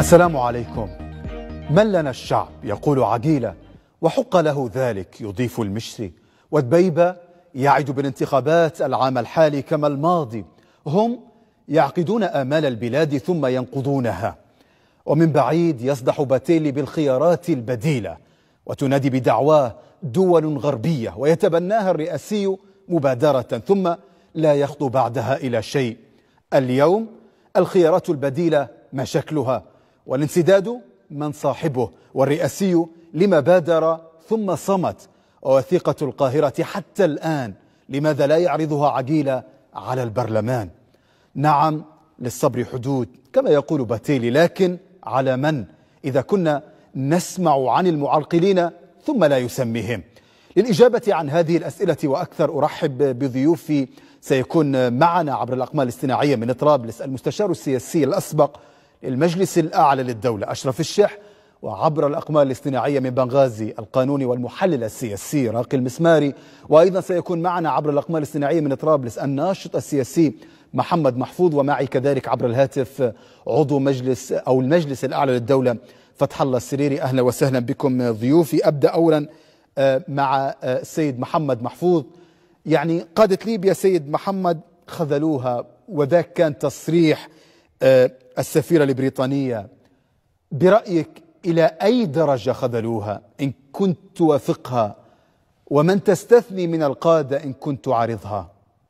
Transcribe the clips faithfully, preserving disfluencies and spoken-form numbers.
السلام عليكم. من لنا الشعب يقول عقيلة وحق له ذلك يضيف المشري، ودبيبة يعد بالانتخابات العام الحالي كما الماضي. هم يعقدون آمال البلاد ثم ينقضونها، ومن بعيد يصدح باتيلي بالخيارات البديلة وتنادي بدعواه دول غربية ويتبناها الرئاسي مبادرة ثم لا يخطو بعدها إلى شيء. اليوم الخيارات البديلة ما شكلها، والانسداد من صاحبه، والرئاسي لما بادر ثم صمت، ووثيقة القاهرة حتى الآن لماذا لا يعرضها عقيلة على البرلمان؟ نعم للصبر حدود كما يقول باتيلي، لكن على من إذا كنا نسمع عن المعرقلين ثم لا يسميهم؟ للإجابة عن هذه الأسئلة وأكثر أرحب بضيوفي. سيكون معنا عبر الأقمار الاصطناعية من طرابلس المستشار السياسي الأسبق للمجلس الأعلى للدولة أشرف الشح، وعبر الأقمار الاصطناعية من بنغازي القانوني والمحلل السياسي راقي المسماري، وأيضا سيكون معنا عبر الأقمار الاصطناعية من طرابلس الناشط السياسي محمد محفوظ، ومعي كذلك عبر الهاتف عضو مجلس أو المجلس الأعلى للدولة فتح الله السريري. أهلا وسهلا بكم ضيوفي. أبدأ أولا مع السيد محمد محفوظ. يعني قادة ليبيا سيد محمد خذلوها، وذاك كان تصريح السفيرة البريطانية. برأيك إلى أي درجة خذلوها إن كنت توافقها، ومن تستثني من القادة إن كنت تعارضها؟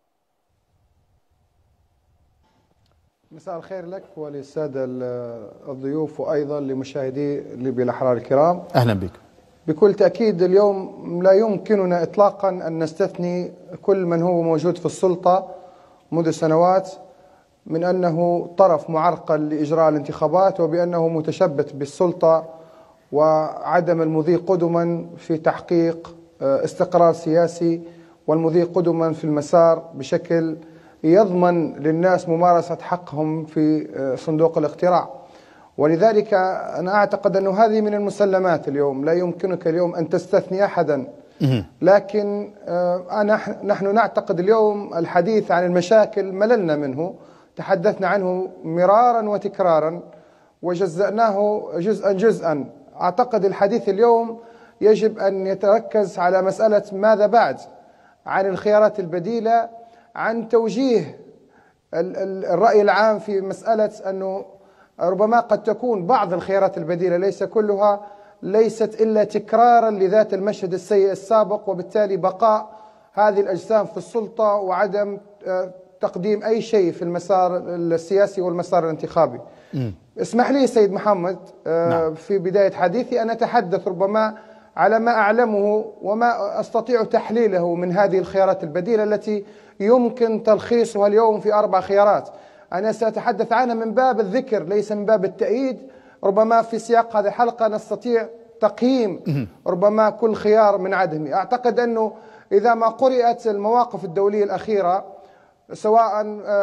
مساء الخير لك وللسادة الضيوف وأيضا لمشاهدي ليبيا الأحرار الكرام. أهلا بك. بكل تأكيد اليوم لا يمكننا إطلاقا أن نستثني كل من هو موجود في السلطة منذ سنوات من أنه طرف معرقل لإجراء الانتخابات، وبأنه متشبث بالسلطة وعدم المضي قدما في تحقيق استقرار سياسي، والمضي قدما في المسار بشكل يضمن للناس ممارسة حقهم في صندوق الاقتراع. ولذلك أنا أعتقد أن هذه من المسلمات. اليوم لا يمكنك اليوم أن تستثني أحدا، لكن نحن نعتقد اليوم الحديث عن المشاكل مللنا منه، تحدثنا عنه مرارا وتكرارا وجزأناه جزءا جزءا. أعتقد الحديث اليوم يجب أن يتركز على مسألة ماذا بعد، عن الخيارات البديلة، عن توجيه الرأي العام في مسألة أنه ربما قد تكون بعض الخيارات البديلة ليس كلها ليست إلا تكرارا لذات المشهد السيء السابق، وبالتالي بقاء هذه الأجسام في السلطة وعدم تقديم أي شيء في المسار السياسي والمسار الانتخابي. م. اسمح لي سيد محمد نعم. في بداية حديثي أن أتحدث ربما على ما أعلمه وما أستطيع تحليله من هذه الخيارات البديلة التي يمكن تلخيصها اليوم في أربع خيارات. أنا سأتحدث عنها من باب الذكر ليس من باب التأييد. ربما في سياق هذه الحلقة نستطيع تقييم ربما كل خيار من عدمه. أعتقد أنه إذا ما قرأت المواقف الدولية الأخيرة سواء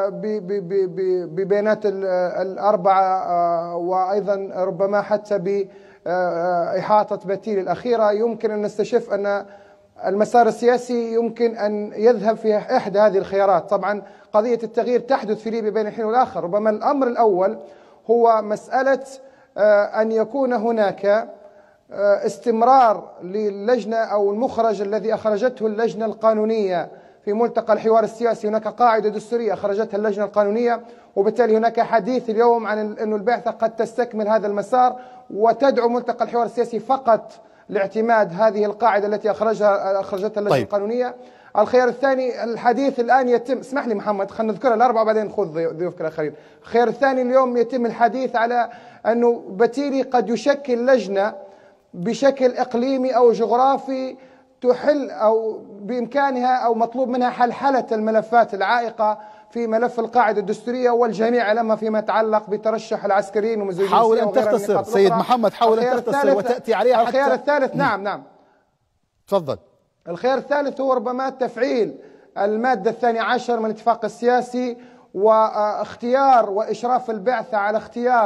ببيانات الأربعة وأيضا ربما حتى بإحاطة باتيلي الأخيرة، يمكن أن نستشف أن المسار السياسي يمكن أن يذهب في إحدى هذه الخيارات. طبعا قضية التغيير تحدث في ليبيا بين الحين والآخر. ربما الأمر الأول هو مسألة أن يكون هناك استمرار للجنة أو المخرج الذي أخرجته اللجنة القانونية في ملتقى الحوار السياسي. هناك قاعدة دستورية أخرجتها اللجنة القانونية، وبالتالي هناك حديث اليوم عن أن البعثة قد تستكمل هذا المسار وتدعو ملتقى الحوار السياسي فقط لاعتماد هذه القاعدة التي أخرجها أخرجتها اللجنة طيب. القانونية. الخيار الثاني الحديث الآن يتم، اسمح لي محمد خلينا نذكرها الأربعة بعدين خذ ضيوفك الآخرين. الخيار الثاني اليوم يتم الحديث على أنه باتيلي قد يشكل لجنة بشكل إقليمي أو جغرافي تحل أو بإمكانها أو مطلوب منها حلحلة الملفات العائقة في ملف القاعدة الدستورية، والجميع علمها فيما يتعلق بترشح العسكريين ومزوجين. حاول أن تختصر سيد محمد، حاول أن تختصر وتأتي عليها. الخيار الثالث نعم نعم تفضل. الخيار الثالث هو ربما تفعيل المادة الثانية عشر من الاتفاق السياسي واختيار وإشراف البعثة على اختيار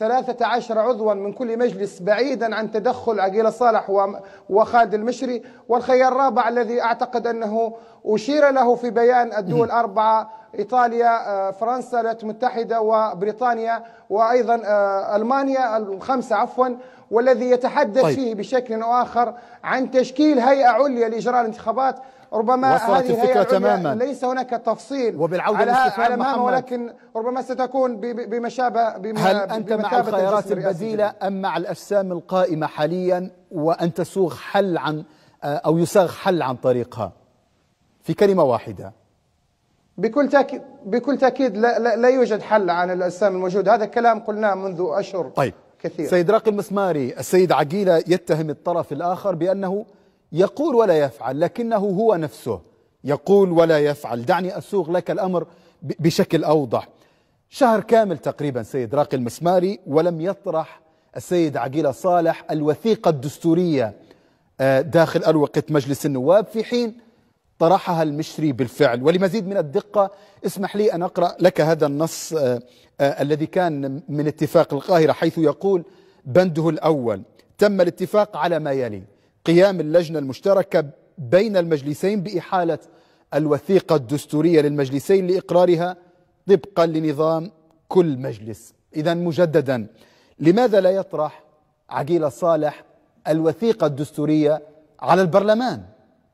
ثلاثة عشر عضوا من كل مجلس بعيدا عن تدخل عقيلة صالح وخالد المشري. والخيار الرابع الذي أعتقد أنه أشير له في بيان الدول الأربعة: إيطاليا، فرنسا الولايات المتحدة وبريطانيا وأيضا ألمانيا، الخمسة عفوا، والذي يتحدث طيب. فيه بشكل أو آخر عن تشكيل هيئة عليا لإجراء الانتخابات. ربما هذه الهيئة تماما ليس هناك تفصيل وبالعودة على على مهامها، ولكن ربما ستكون بمشابه بم هل أنت مع الخيارات البديلة أم مع الأجسام القائمة حاليا وأن تسوغ حل عن أو يساغ حل عن طريقها في كلمة واحدة؟ بكل تأكيد بكل تأكيد لا, لا, لا يوجد حل عن الأجسام الموجودة. هذا الكلام قلناه منذ أشهر طيب. كثير. سيد راقي المسماري، السيد عقيلة يتهم الطرف الآخر بأنه يقول ولا يفعل، لكنه هو نفسه يقول ولا يفعل. دعني أسوغ لك الأمر بشكل أوضح. شهر كامل تقريبا سيد راقي المسماري ولم يطرح السيد عقيلة صالح الوثيقة الدستورية داخل أروقة مجلس النواب، في حين طرحها المشري بالفعل. ولمزيد من الدقة اسمح لي أن أقرأ لك هذا النص الذي كان من اتفاق القاهرة، حيث يقول بنده الأول: تم الاتفاق على ما يلي: قيام اللجنة المشتركة بين المجلسين بإحالة الوثيقة الدستورية للمجلسين لإقرارها طبقا لنظام كل مجلس. إذا مجددا، لماذا لا يطرح عقيلة صالح الوثيقة الدستورية على البرلمان؟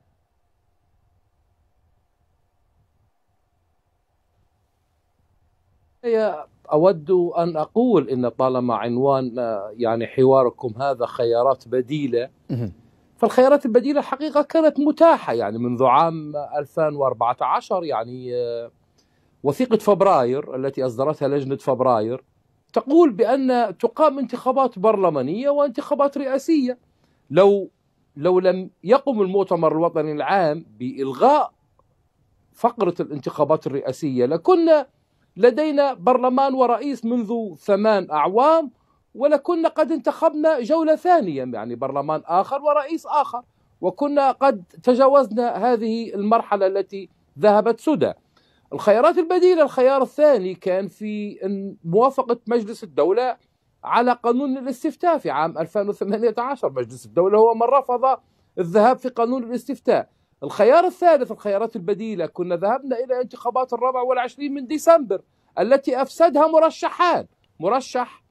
أود أن أقول إن طالما عنوان يعني حواركم هذا خيارات بديلة، فالخيارات البديلة الحقيقة كانت متاحة يعني منذ عام ألفين وأربعة عشر. يعني وثيقة فبراير التي أصدرتها لجنة فبراير تقول بأن تقام انتخابات برلمانية وانتخابات رئاسية. لو لو لم يقم المؤتمر الوطني العام بإلغاء فقرة الانتخابات الرئاسية لكنا لدينا برلمان ورئيس منذ ثمان أعوام، ولكنا قد انتخبنا جولة ثانية يعني برلمان آخر ورئيس آخر، وكنا قد تجاوزنا هذه المرحلة التي ذهبت سدى. الخيارات البديلة، الخيار الثاني كان في موافقة مجلس الدولة على قانون الاستفتاء في عام ألفين وثمانية عشر. مجلس الدولة هو من رفض الذهاب في قانون الاستفتاء. الخيار الثالث، الخيارات البديلة، كنا ذهبنا إلى انتخابات الرابع والعشرين من ديسمبر التي أفسدها مرشحان: مرشح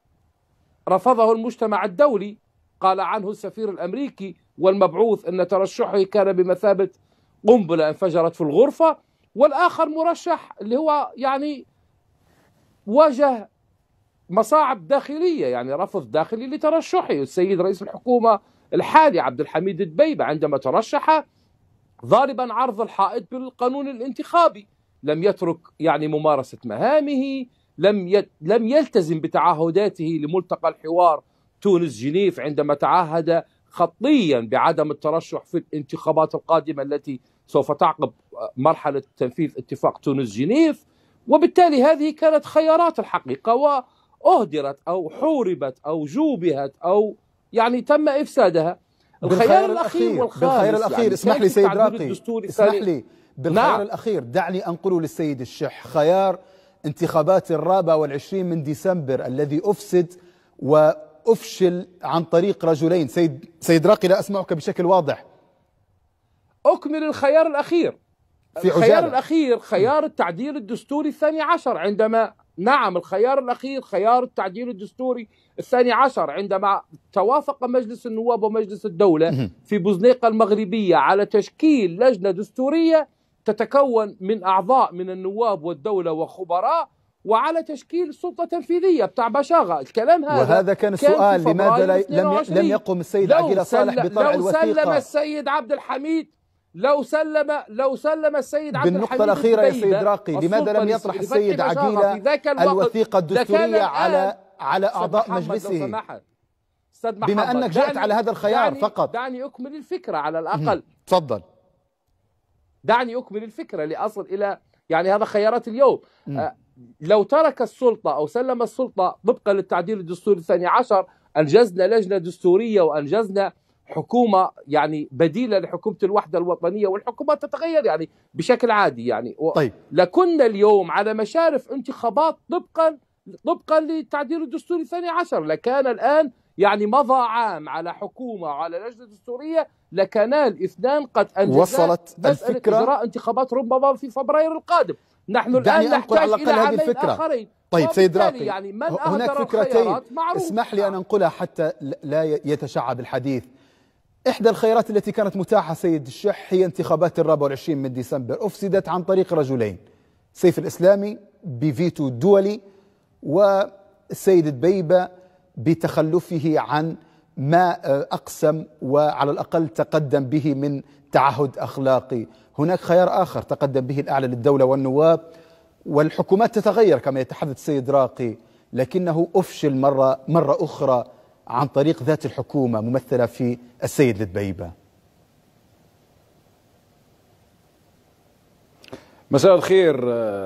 رفضه المجتمع الدولي قال عنه السفير الأمريكي والمبعوث أن ترشحه كان بمثابة قنبلة انفجرت في الغرفة، والآخر مرشح اللي هو يعني واجه مصاعب داخلية، يعني رفض داخلي لترشحه. السيد رئيس الحكومة الحالي عبد الحميد دبيبة عندما ترشح ضاربا عرض الحائط بالقانون الانتخابي، لم يترك يعني ممارسة مهامه، لم ي... لم يلتزم بتعهداته لملتقى الحوار تونس جنيف عندما تعهد خطيا بعدم الترشح في الانتخابات القادمة التي سوف تعقب مرحلة تنفيذ اتفاق تونس جنيف. وبالتالي هذه كانت خيارات الحقيقة، وأهدرت أو حوربت أو جوبهت أو يعني تم إفسادها. الخيار الأخير والخامس، بالخيار الأخير يعني اسمح لي سيد راقي، اسمح لي بالخيار نعم. الأخير دعني أنقله للسيد الشح: خيار انتخابات الرابع والعشرين من ديسمبر الذي أفسد وأفشل عن طريق رجلين. سيد سيد راقي، لا أسمعك بشكل واضح. أكمل الخيار الأخير. في الخيار عجالة. الأخير خيار التعديل الدستوري الثاني عشر، عندما نعم الخيار الأخير خيار التعديل الدستوري الثاني عشر عندما توافق مجلس النواب ومجلس الدولة في بوزنيقة المغربية على تشكيل لجنة دستورية تتكون من أعضاء من النواب والدولة وخبراء، وعلى تشكيل سلطة تنفيذية بتاع بشاغة. الكلام هذا وهذا كان السؤال: لماذا لم لم يقم السيد عقيلة صالح بطرح الوثيقة؟ لو سلم السيد عبد الحميد لو سلم لو سلم السيد عبد الحميد بالنقطة الأخيرة يا سيد راقي، لماذا لم يطرح السيد عقيلة الوثيقة الدستورية على على أعضاء مجلسه؟ بما أنك جئت على هذا الخيار دعني فقط دعني أكمل الفكرة على الأقل. تفضل. دعني أكمل الفكرة لأصل إلى يعني هذا خيارات اليوم. آه لو ترك السلطة أو سلم السلطة طبقا للتعديل الدستوري الثاني عشر، أنجزنا لجنة دستورية وأنجزنا حكومة يعني بديلة لحكومة الوحدة الوطنية، والحكومات تتغير يعني بشكل عادي يعني. طيب. لكنا اليوم على مشارف انتخابات طبقا طبقا للتعديل الدستوري الثاني عشر. لكان الآن يعني مضى عام على حكومة وعلى لجنة دستورية لكان الاثنان قد أنجزا وصلت مسألة الفكرة إجراء انتخابات ربما في فبراير القادم. نحن الآن نحتاج إلى عامين آخرين. طيب سيد راقي، يعني من هناك فكرتين اسمح لي أن أنقلها حتى لا يتشعب الحديث. إحدى الخيارات التي كانت متاحة سيد الشح هي انتخابات الرابع والعشرين من ديسمبر، أفسدت عن طريق رجلين، سيف الإسلامي بفيتو دولي والسيد دبيبة بتخلفه عن ما أقسم وعلى الأقل تقدم به من تعهد أخلاقي. هناك خيار آخر تقدم به الأعلى للدولة والنواب، والحكومات تتغير كما يتحدث السيد راقي، لكنه أفشل مرة, مرة أخرى عن طريق ذات الحكومة ممثلة في السيد دبيبة. مساء الخير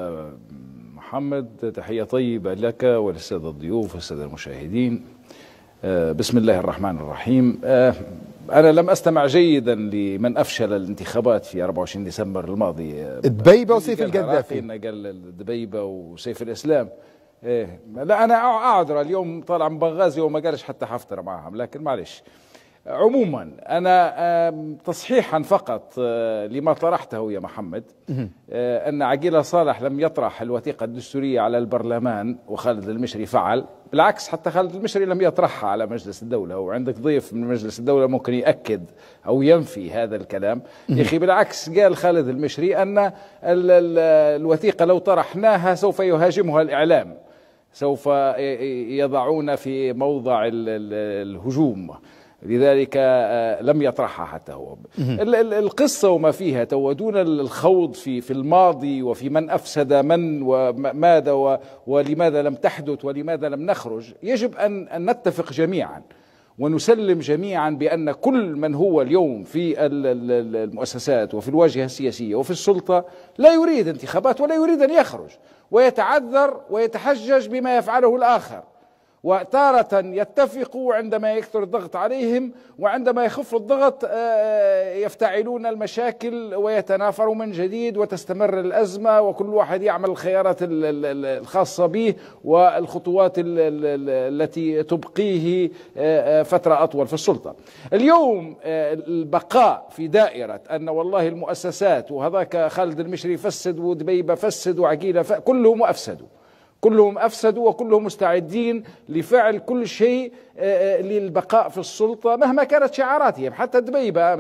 محمد، تحية طيبة لك وللسادة الضيوف والسادة المشاهدين. بسم الله الرحمن الرحيم. أنا لم أستمع جيدا لمن أفشل الانتخابات في أربعة وعشرين ديسمبر الماضي، دبيبة وسيف القذافي. قال دبيبة وسيف الإسلام. إيه لا أنا أعذر، اليوم طالع من بنغازي وما قالش حتى حفتر معهم، لكن معلش. عموما أنا تصحيحا فقط لما طرحته يا محمد، أن عقيلة صالح لم يطرح الوثيقة الدستورية على البرلمان وخالد المشري فعل، بالعكس حتى خالد المشري لم يطرحها على مجلس الدولة، وعندك ضيف من مجلس الدولة ممكن يأكد أو ينفي هذا الكلام. يا أخي بالعكس قال خالد المشري أن ال ال الوثيقة لو طرحناها سوف يهاجمها الإعلام، سوف يضعون في موضع الهجوم، لذلك لم يطرحها حتى هو. القصة وما فيها تودون الخوض في في الماضي وفي من أفسد من وماذا ولماذا لم تحدث ولماذا لم نخرج. يجب أن أن نتفق جميعا ونسلم جميعا بأن كل من هو اليوم في المؤسسات وفي الواجهة السياسية وفي السلطة لا يريد انتخابات ولا يريد أن يخرج، ويتعذر ويتحجج بما يفعله الآخر، وتارة يتفقوا عندما يكثر الضغط عليهم، وعندما يخف الضغط يفتعلون المشاكل ويتنافروا من جديد وتستمر الأزمة، وكل واحد يعمل الخيارات الخاصة به والخطوات التي تبقيه فترة أطول في السلطة. اليوم البقاء في دائرة أن والله المؤسسات وهذاك خالد المشري فسد ودبيبة فسد وعقيلة كلهم أفسدوا، كلهم أفسدوا وكلهم مستعدين لفعل كل شيء للبقاء في السلطة مهما كانت شعاراتهم. حتى دبيبة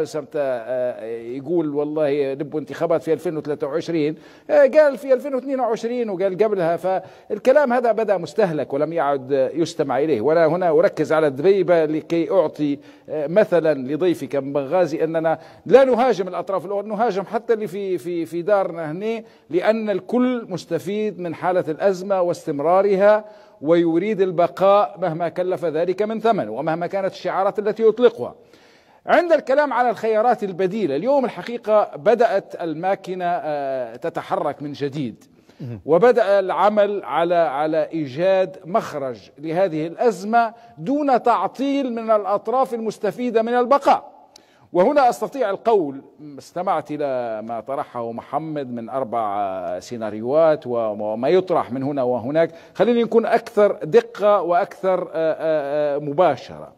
يقول والله نبوا انتخابات في ألفين وثلاثة وعشرين، قال في ألفين واثنين وعشرين وقال قبلها، فالكلام هذا بدأ مستهلك ولم يعد يستمع إليه. وأنا هنا أركز على دبيبة لكي أعطي مثلا لضيفك من بنغازي أننا لا نهاجم الأطراف الأخرى، نهاجم حتى اللي في في في دارنا هنا، لأن الكل مستفيد من حالة الأزمة واستمرارها ويريد البقاء مهما كلف ذلك من ثمن ومهما كانت الشعارات التي يطلقها. عند الكلام على الخيارات البديلة، اليوم الحقيقة بدأت الماكينة تتحرك من جديد، وبدأ العمل على على إيجاد مخرج لهذه الأزمة دون تعطيل من الأطراف المستفيدة من البقاء. وهنا أستطيع القول، استمعت إلى ما طرحه محمد من أربع سيناريوهات وما يطرح من هنا وهناك، خليني نكون أكثر دقة وأكثر مباشرة.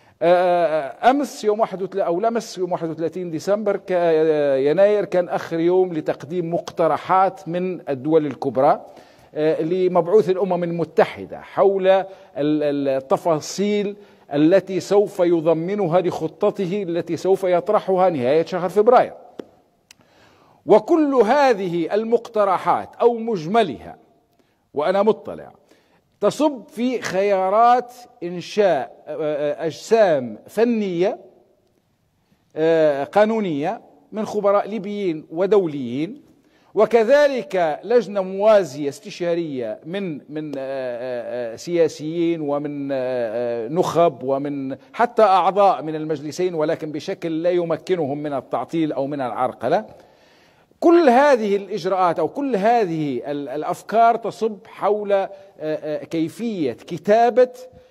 أمس يوم واحد أو لمس يوم واحد وثلاثين ديسمبر يناير كان آخر يوم لتقديم مقترحات من الدول الكبرى لمبعوث الأمم المتحدة حول التفاصيل التي سوف يضمنها لخطته التي سوف يطرحها نهاية شهر فبراير. وكل هذه المقترحات أو مجملها وأنا مطلع تصب في خيارات إنشاء أجسام فنية قانونية من خبراء ليبيين ودوليين، وكذلك لجنة موازية استشارية من من سياسيين ومن نخب ومن حتى أعضاء من المجلسين، ولكن بشكل لا يمكنهم من التعطيل أو من العرقلة. كل هذه الإجراءات أو كل هذه الأفكار تصب حول كيفية كتابة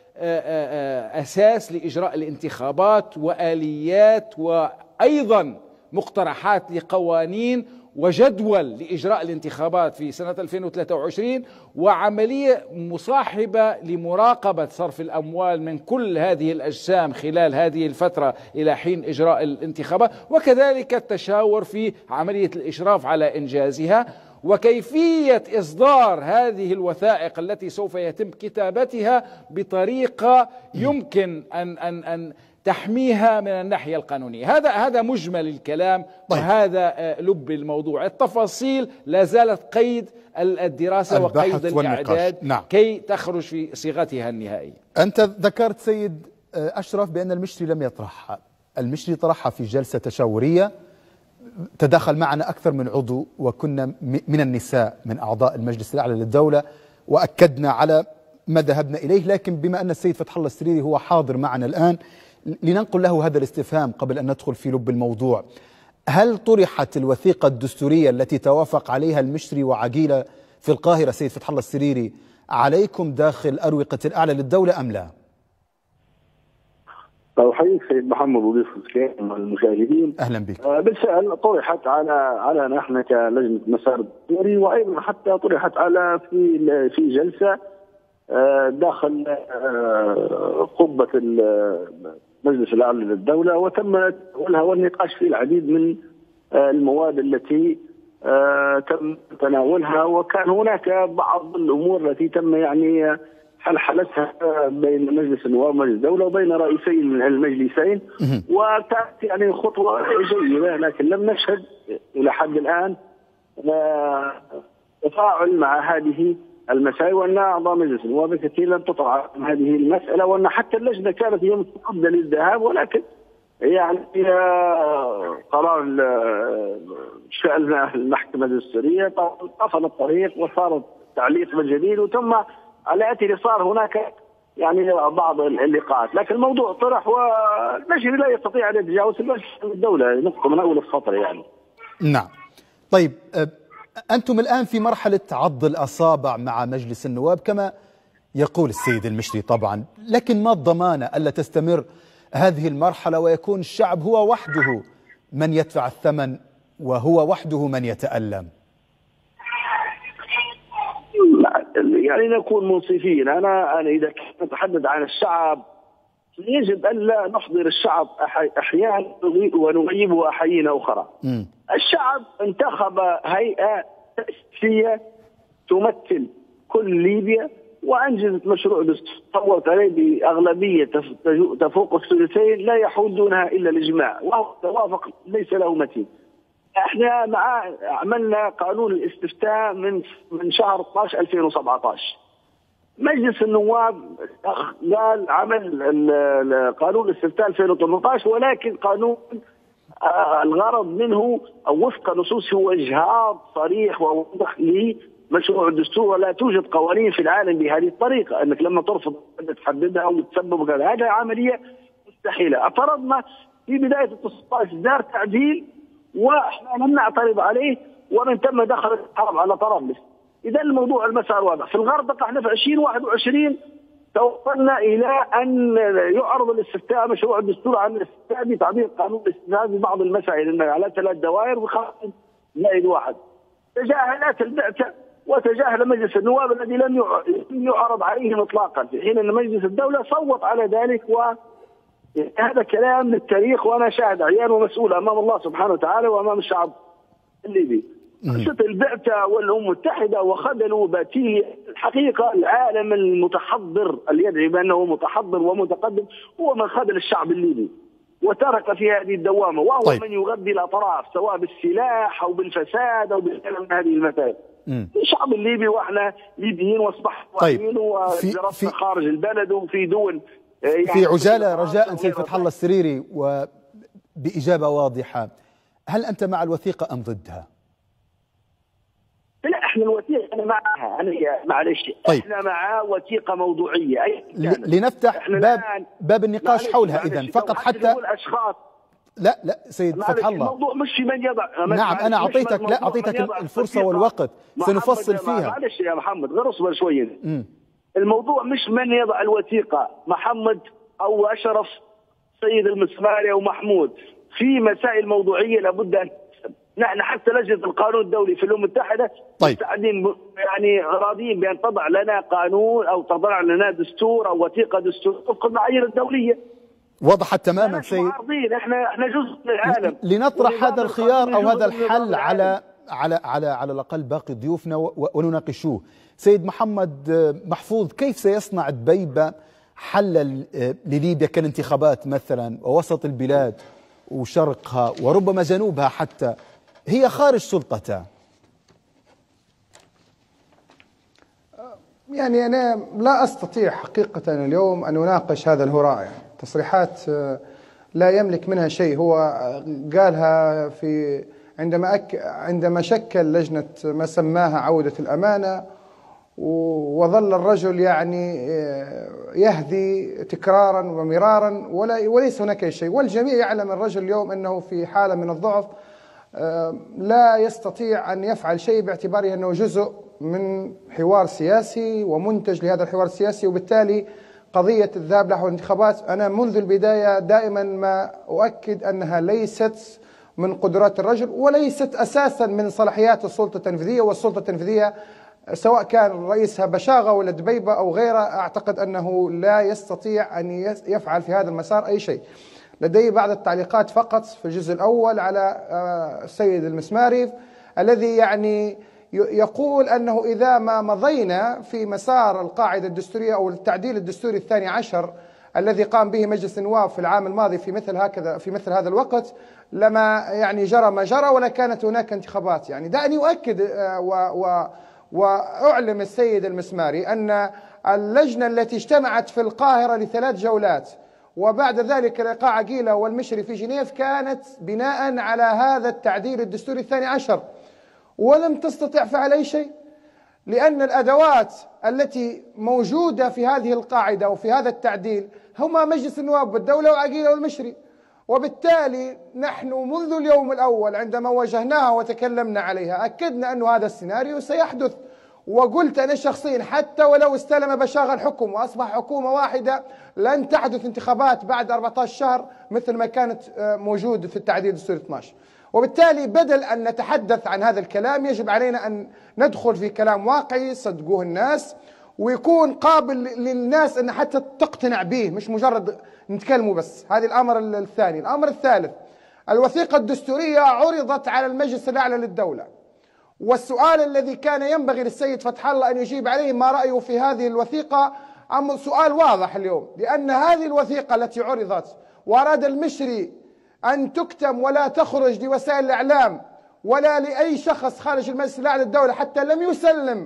أساس لإجراء الانتخابات وآليات وأيضا مقترحات لقوانين وجدول لإجراء الانتخابات في سنة ألفين وثلاثة وعشرين، وعملية مصاحبة لمراقبة صرف الأموال من كل هذه الأجسام خلال هذه الفترة إلى حين إجراء الانتخابات، وكذلك التشاور في عملية الإشراف على إنجازها، وكيفية إصدار هذه الوثائق التي سوف يتم كتابتها بطريقة يمكن أن أن أن تحميها من الناحية القانونية. هذا هذا مجمل الكلام، وهذا لب الموضوع. التفاصيل لا زالت قيد الدراسة وقيد الإعداد نعم. كي تخرج في صيغتها النهائية. أنت ذكرت سيد أشرف بأن المشري لم يطرحها، المشري طرحها في جلسة تشاورية تداخل معنا أكثر من عضو، وكنا من النساء من أعضاء المجلس الأعلى للدولة، وأكدنا على ما ذهبنا إليه. لكن بما أن السيد فتح الله السريري هو حاضر معنا الآن، لننقل له هذا الاستفهام قبل أن ندخل في لب الموضوع. هل طرحت الوثيقة الدستورية التي توافق عليها المشري وعقيلة في القاهرة سيد فتح الله السريري عليكم داخل أروقة الأعلى للدولة أم لا؟ أحييك سيد محمد وضيف الكريم والمشاهدين. أهلا بك. بالفعل طرحت على على نحن كلجنة مسار الدستوري، وأيضا حتى طرحت على في في جلسة داخل قبة المجلس الأعلى للدولة، وتم تناولها والنقاش في العديد من المواد التي تم تناولها، وكان هناك بعض الأمور التي تم يعني حلحلتها بين مجلس النواب ومجلس الدولة وبين رئيسي من المجلسين، وكانت يعني خطوة جيدة، لكن لم نشهد إلى حد الآن تفاعل مع هذه المسائل، وأن أعضاء مجلس النواب كثير لم تطرح هذه المسألة، وأن حتى اللجنة كانت هي مستعدة للذهاب، ولكن يعني قرار شأن المحكمة الدستورية قفل الطريق وصارت تعليق من جديد، وتم على أتي صار هناك يعني بعض اللقاءات، لكن الموضوع طرح والمجلس لا يستطيع أن يتجاوز المجلس الدولة نقطة من أول السطر يعني. نعم. طيب أنتم الآن في مرحلة عض الأصابع مع مجلس النواب كما يقول السيد المشري طبعا، لكن ما الضمانة ألا تستمر هذه المرحلة ويكون الشعب هو وحده من يدفع الثمن وهو وحده من يتألم؟ يعني نكون منصفين. أنا أنا إذا كنت أتحدث عن الشعب يجب أن لا نحضر الشعب أحيانا ونغيبه أحيان أخرى. م. الشعب انتخب هيئة تأسيسية تمثل كل ليبيا وأنجزت مشروع دستور عليه بأغلبية تفوق الثلثين لا يحول دونها إلا الإجماع، وهو توافق ليس له مثيل. احنا مع عملنا قانون الاستفتاء من من شهر اثني عشر ألفين وسبعة عشر. مجلس النواب قال عمل قانون الاستفتاء ألفين وثمانية عشر، ولكن قانون آه الغرض منه او وفق نصوصه هو اجهاض صريح وواضح لمشروع الدستور، ولا توجد قوانين في العالم بهذه الطريقه، انك لما ترفض تحددها وتسبب كذا، هذه عمليه مستحيله. اعترضنا في بدايه التصويت دار تعديل واحنا لم نعترض عليه، ومن تم دخل الحرب على طرابلس. اذا الموضوع المسار واضح. في الغردقه احنا في ألفين وواحد وعشرين توصلنا الى ان يعرض الاستفتاء مشروع الدستور عن الاستفتاء بتعديل قانون الاستفتاء ببعض المسائل، انه على ثلاث دوائر وخمس زائد واحد. تجاهلت البعثه وتجاهل مجلس النواب الذي لم يعرض عليهم اطلاقا، في حين ان مجلس الدوله صوت على ذلك. و هذا كلام للتاريخ، وانا شاهد عيان ومسؤول امام الله سبحانه وتعالى وامام الشعب الليبي. قصه البعثه والامم المتحده وخذلوا باتيه. الحقيقه العالم المتحضر اللي يدعي بانه متحضر ومتقدم هو من خذل الشعب الليبي وترك في هذه الدوامه، وهو طيب. من يغذي الاطراف سواء بالسلاح او بالفساد او بغير من هذه المسائل. الشعب الليبي واحنا ليبيين واصبح طيب. ودراسه خارج البلد وفي دول يعني في عجالة رجاء سيد فتح الله السريري وبإجابة واضحة، هل أنت مع الوثيقة أم ضدها؟ لا احنا الوثيقة أنا معها، أنا معلش طيب. احنا مع وثيقة موضوعية أي لنفتح باب باب النقاش حولها إذن فقط حتى أشخاص. لا لا سيد فتح الله الموضوع مش في من يضع. نعم أنا أعطيتك لا أعطيتك الفرصة والوقت سنفصل فيها. معلش يا محمد غير اصبر شوية. م. الموضوع مش من يضع الوثيقة محمد أو أشرف سيد المسماري أو محمود، في مسائل موضوعية لابد أن نحن حتى لجنه القانون الدولي في الامم المتحده طيب. مستعدين يعني راضيين بان تضع لنا قانون او تضع لنا دستور او وثيقه دستور وفق المعايير الدوليه. وضحت تماما سيد. معارضين، احنا احنا جزء من العالم. لنطرح هذا الخيار او هذا الحل على على على على الاقل باقي ضيوفنا ونناقشوه. سيد محمد محفوظ، كيف سيصنع دبيبة حل لليبيا كالانتخابات مثلا ووسط البلاد وشرقها وربما جنوبها حتى هي خارج سلطته؟ يعني أنا لا أستطيع حقيقة اليوم أن أناقش هذا الهراء، يعني تصريحات لا يملك منها شيء. هو قالها في عندما أك عندما شكل لجنة ما سماها عودة الأمانة، وظل الرجل يعني يهذي تكرارا ومرارا ولا وليس هناك شيء، والجميع يعلم الرجل اليوم أنه في حالة من الضعف، لا يستطيع أن يفعل شيء باعتباره أنه جزء من حوار سياسي ومنتج لهذا الحوار السياسي. وبالتالي قضية الذهاب نحو الانتخابات أنا منذ البداية دائما ما أؤكد أنها ليست من قدرات الرجل وليست أساسا من صلاحيات السلطة التنفيذية، والسلطة التنفيذية سواء كان رئيسها بشاغة ولا دبيبة أو غيره أعتقد أنه لا يستطيع أن يفعل في هذا المسار أي شيء. لدي بعض التعليقات فقط في الجزء الأول على السيد المسماري الذي يعني يقول أنه إذا ما مضينا في مسار القاعدة الدستورية أو التعديل الدستوري الثاني عشر الذي قام به مجلس النواب في العام الماضي في مثل هكذا في مثل هذا الوقت لما يعني جرى ما جرى ولا كانت هناك انتخابات. يعني دعني أؤكد و, و وأعلم السيد المسماري أن اللجنة التي اجتمعت في القاهرة لثلاث جولات وبعد ذلك لقاء عقيلة والمشري في جنيف كانت بناء على هذا التعديل الدستوري الثاني عشر، ولم تستطع فعل أي شيء، لأن الأدوات التي موجودة في هذه القاعدة وفي هذا التعديل هما مجلس النواب والدولة وعقيلة والمشري. وبالتالي نحن منذ اليوم الأول عندما واجهناها وتكلمنا عليها أكدنا أن هذا السيناريو سيحدث، وقلت أنا شخصيا حتى ولو استلم بشاغ الحكم وأصبح حكومة واحدة لن تحدث انتخابات بعد أربعة عشر شهر مثل ما كانت موجود في التعديل الدستوري اثني عشر. وبالتالي بدل أن نتحدث عن هذا الكلام يجب علينا أن ندخل في كلام واقعي يصدقوه الناس ويكون قابل للناس أن حتى تقتنع به، مش مجرد نتكلموا بس. هذه الأمر الثاني. الأمر الثالث، الوثيقة الدستورية عرضت على المجلس الأعلى للدولة، والسؤال الذي كان ينبغي للسيد فتح الله أن يجيب عليه ما رأيه في هذه الوثيقة سؤال واضح اليوم، لأن هذه الوثيقة التي عرضت وأراد المشري أن تكتم ولا تخرج لوسائل الإعلام ولا لأي شخص خارج المجلس الأعلى للدولة حتى لم يسلم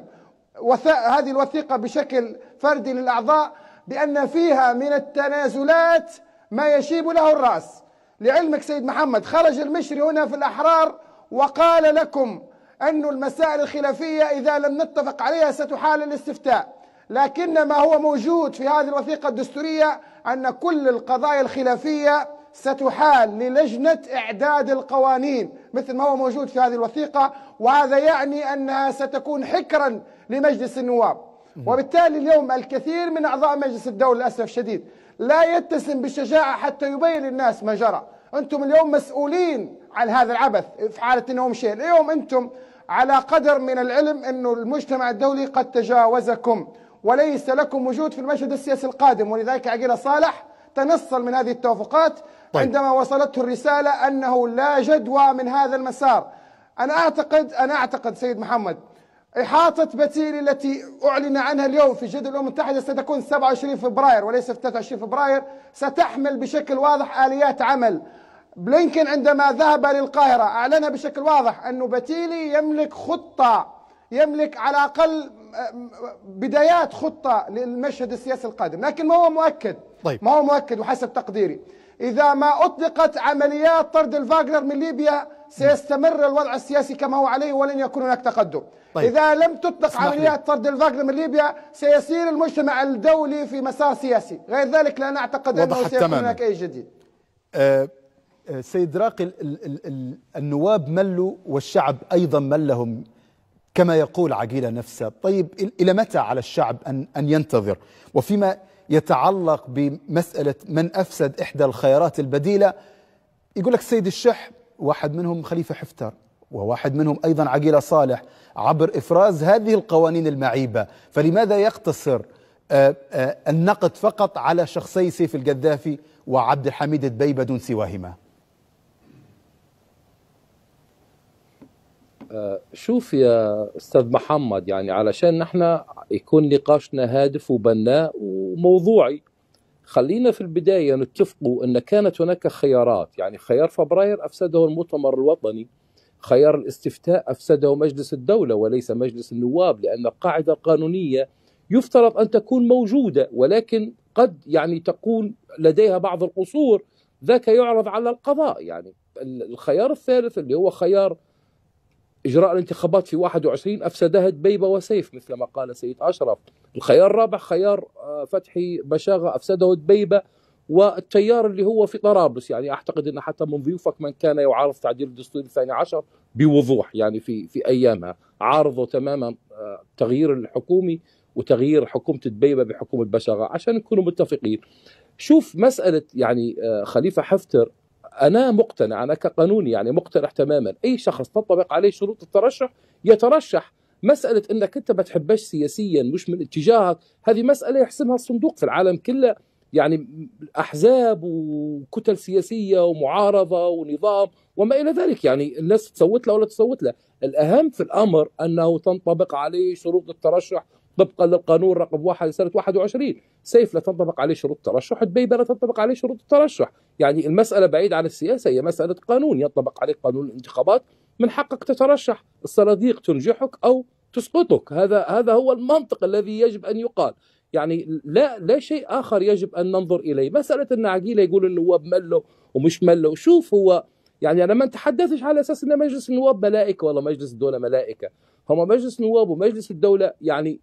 هذه الوثيقة بشكل فردي للأعضاء، بأن فيها من التنازلات ما يشيب له الرأس. لعلمك سيد محمد خرج المشري هنا في الأحرار وقال لكم أن المسائل الخلافية إذا لم نتفق عليها ستحال الاستفتاء، لكن ما هو موجود في هذه الوثيقة الدستورية أن كل القضايا الخلافية ستحال للجنة إعداد القوانين مثل ما هو موجود في هذه الوثيقة، وهذا يعني أنها ستكون حكرا لمجلس النواب. وبالتالي اليوم الكثير من أعضاء مجلس الدولة للأسف الشديد لا يتسم بالشجاعة حتى يبين للناس ما جرى. أنتم اليوم مسؤولين عن هذا العبث في حالة أنهم شيء. اليوم أنتم على قدر من العلم أن المجتمع الدولي قد تجاوزكم وليس لكم وجود في المشهد السياسي القادم، ولذلك عقيلة صالح تنصل من هذه التوافقات طيب. عندما وصلته الرسالة أنه لا جدوى من هذا المسار. أنا أعتقد أنا أعتقد سيد محمد إحاطة بتيلي التي أعلن عنها اليوم في جدول الأمم المتحدة ستكون سبعة وعشرين فبراير وليس في ثلاثة وعشرين فبراير، ستحمل بشكل واضح آليات عمل. بلينكن عندما ذهب للقاهرة أعلن بشكل واضح أنه بتيلي يملك خطة، يملك على الأقل بدايات خطة للمشهد السياسي القادم، لكن ما هو مؤكد طيب. ما هو مؤكد وحسب تقديري إذا ما أطلقت عمليات طرد الفاغنر من ليبيا سيستمر الوضع السياسي كما هو عليه ولن يكون هناك تقدم. طيب. إذا لم تطلق عمليات طرد الفاغنر من ليبيا سيسير المجتمع الدولي في مسار سياسي، غير ذلك لا نعتقد أنه سيكون هناك أي جديد. أه سيد راقي، النواب ملوا والشعب أيضا ملهم كما يقول عقيلة نفسه. طيب إلى متى على الشعب أن أن ينتظر؟ وفيما يتعلق بمسألة من أفسد إحدى الخيارات البديلة، يقول لك السيد الشح واحد منهم خليفة حفتر وواحد منهم أيضا عقيلة صالح عبر إفراز هذه القوانين المعيبة. فلماذا يقتصر النقد فقط على شخصي سيف القذافي وعبد الحميد دبيبة دون سواهما؟ شوف يا أستاذ محمد، يعني علشان نحن يكون نقاشنا هادف وبناء وموضوعي، خلينا في البداية نتفقوا أن كانت هناك خيارات. يعني خيار فبراير أفسده المؤتمر الوطني، خيار الاستفتاء أفسده مجلس الدولة وليس مجلس النواب، لأن القاعدة القانونية يفترض أن تكون موجودة، ولكن قد يعني تكون لديها بعض القصور، ذاك يعرض على القضاء. يعني الخيار الثالث اللي هو خيار إجراء الانتخابات في واحد وعشرين أفسدها دبيبة وسيف مثل ما قال سيد أشرف. الخيار الرابع خيار فتحي بشاغة أفسده دبيبة والتيار اللي هو في طرابلس. يعني أعتقد أن حتى من ضيوفك من كان يعارض تعديل الدستور الثاني عشر بوضوح، يعني في في أيامها عارضوا تماما تغيير الحكومي وتغيير حكومة دبيبة بحكومة بشاغة، عشان نكونوا متفقين. شوف مسألة يعني خليفة حفتر، أنا مقتنع، أنا كقانوني يعني مقتنع تماما أي شخص تطبق عليه شروط الترشح يترشح. مسألة أنك أنت ما تحبش سياسيا مش من اتجاهك، هذه مسألة يحسمها الصندوق في العالم كله. يعني أحزاب وكتل سياسية ومعارضة ونظام وما إلى ذلك، يعني الناس تصوت له ولا تصوت له. الأهم في الأمر أنه تنطبق عليه شروط الترشح طبقا للقانون رقم واحد سنة واحد وعشرين. سيف لا تنطبق عليه شروط الترشح، دبيبة لا تنطبق عليه شروط الترشح. يعني المسألة بعيد عن السياسة، هي مسألة قانون ينطبق عليه قانون الانتخابات. من حقك تترشح، الصناديق تنجحك أو تسقطك. هذا هذا هو المنطق الذي يجب أن يقال. يعني لا لا شيء آخر يجب أن ننظر إليه. مسألة أن عقيلة يقول النواب ملوا ومش ملوا، شوف هو يعني أنا ما نتحدثش على أساس أن مجلس النواب ملائكة ولا مجلس الدولة ملائكة. هم مجلس النواب ومجلس الدولة يعني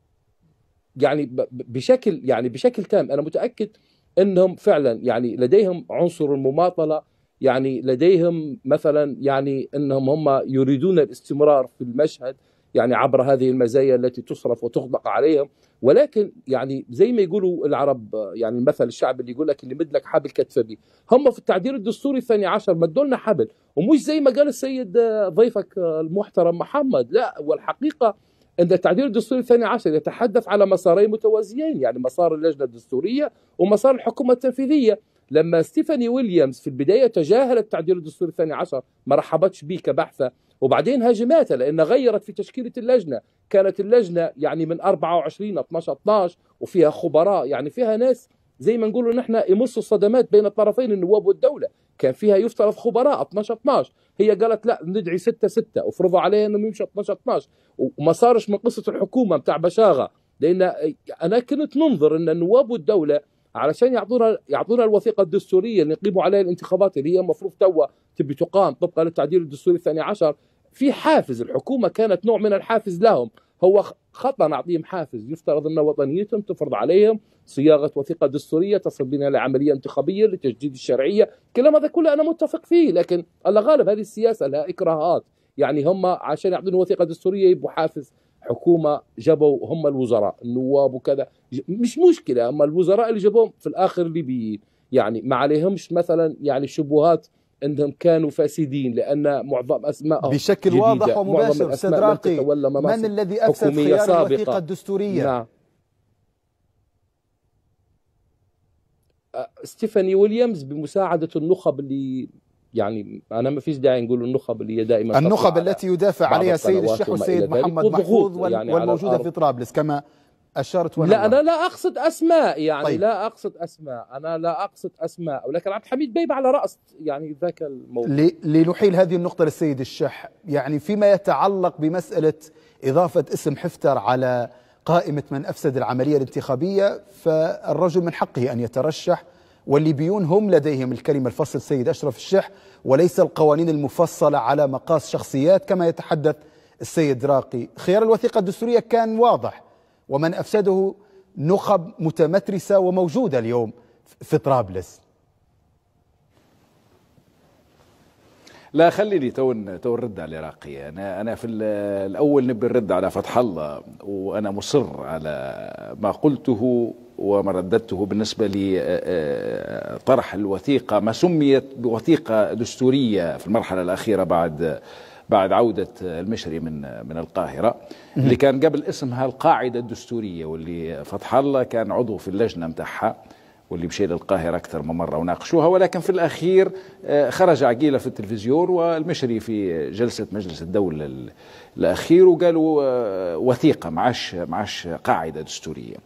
يعني بشكل يعني بشكل تام أنا متأكد أنهم فعلا يعني لديهم عنصر المماطلة، يعني لديهم مثلا يعني أنهم هم يريدون الاستمرار في المشهد يعني عبر هذه المزايا التي تصرف وتخضق عليهم. ولكن يعني زي ما يقولوا العرب، يعني المثل الشعبي اللي يقول لك اللي مد لك حبل كتف بيه، هم في التعديل الدستوري الثاني عشر مدوا لنا حبل، ومش زي ما قال السيد ضيفك المحترم محمد. لا، والحقيقة أن التعديل الدستوري الثاني عشر يتحدث على مسارين متوازيين، يعني مسار اللجنة الدستورية ومسار الحكومة التنفيذية. لما ستيفاني ويليامز في البداية تجاهلت التعديل الدستوري الثاني عشر، ما رحبتش به كبحثة، وبعدين هاجمتها لأن غيرت في تشكيلة اللجنة. كانت اللجنة يعني من أربعة وعشرين اثناشر اثناشر وفيها خبراء، يعني فيها ناس زي ما نقولوا نحن يمصوا الصدمات بين الطرفين النواب والدولة. كان فيها يفترض خبراء اثناشر اثناشر، هي قالت لا ندعي ستة ستة وفرضوا عليها انهم يمشوا اثناشر اثناشر، وما صارش من قصة الحكومة بتاع بشاغة. لأن أنا كنت ننظر أن النواب والدولة علشان يعطونا يعطونا الوثيقة الدستورية اللي يقيموا عليها الانتخابات اللي هي المفروض توا تبي تقام طبقا للتعديل الدستوري الثاني عشر، في حافز. الحكومة كانت نوع من الحافز لهم. هو خطأ نعطيهم حافز، يفترض أن وطنيتهم تفرض عليهم صياغة وثيقة دستورية تصل بنا لعملية انتخابية لتجديد الشرعية. كلام هذا كله أنا متفق فيه، لكن الله غالب هذه السياسة لها إكراهات. يعني هم عشان يعطون وثيقة دستورية يبقوا حافز حكومة، جابوا هم الوزراء النواب وكذا، مش مشكلة، أما الوزراء اللي جابوهم في الآخر ليبيين، يعني ما عليهمش مثلا يعني شبهات أنهم كانوا فاسدين، لأن معظم أسمائهم بشكل جديدة. واضح ومباشر. أستاذ راقي، من الذي أفسد خيار الوثيقة الدستورية؟ نعم. ستيفاني ويليامز بمساعدة النخب اللي يعني أنا ما فيش داعي نقول النخب اللي هي دائما النخب التي يدافع عليها السيد الشيخ والسيد محمد محفوظ يعني والموجودة في طرابلس كما أشرت. لا أنا لا أقصد أسماء، يعني طيب. لا أقصد أسماء، أنا لا أقصد أسماء، ولكن عبد الحميد دبيبة على رأس يعني ذاك الموضوع. لنحيل هذه النقطة للسيد الشيخ، يعني فيما يتعلق بمسألة إضافة اسم حفتر على قائمة من أفسد العملية الانتخابية، فالرجل من حقه أن يترشح، والليبيون هم لديهم الكلمة الفصل السيد أشرف الشيح، وليس القوانين المفصلة على مقاس شخصيات كما يتحدث السيد راقي. خيار الوثيقة الدستورية كان واضح، ومن أفسده نخب متمترسة وموجودة اليوم في طرابلس. لا خليني تو تو نرد على العراقي. انا انا في الاول نبي نرد على فتح الله، وانا مصر على ما قلته وما رددته بالنسبه لطرح الوثيقه، ما سميت بوثيقه دستوريه في المرحله الاخيره بعد بعد عودة المشري من من القاهرة، اللي كان قبل اسمها القاعدة الدستورية، واللي فتح الله كان عضو في اللجنة متاعها، واللي مشي للقاهرة أكثر من مرة وناقشوها، ولكن في الأخير خرج عقيلة في التلفزيون والمشري في جلسة مجلس الدولة الأخير وقالوا وثيقة معاش معاش قاعدة دستورية.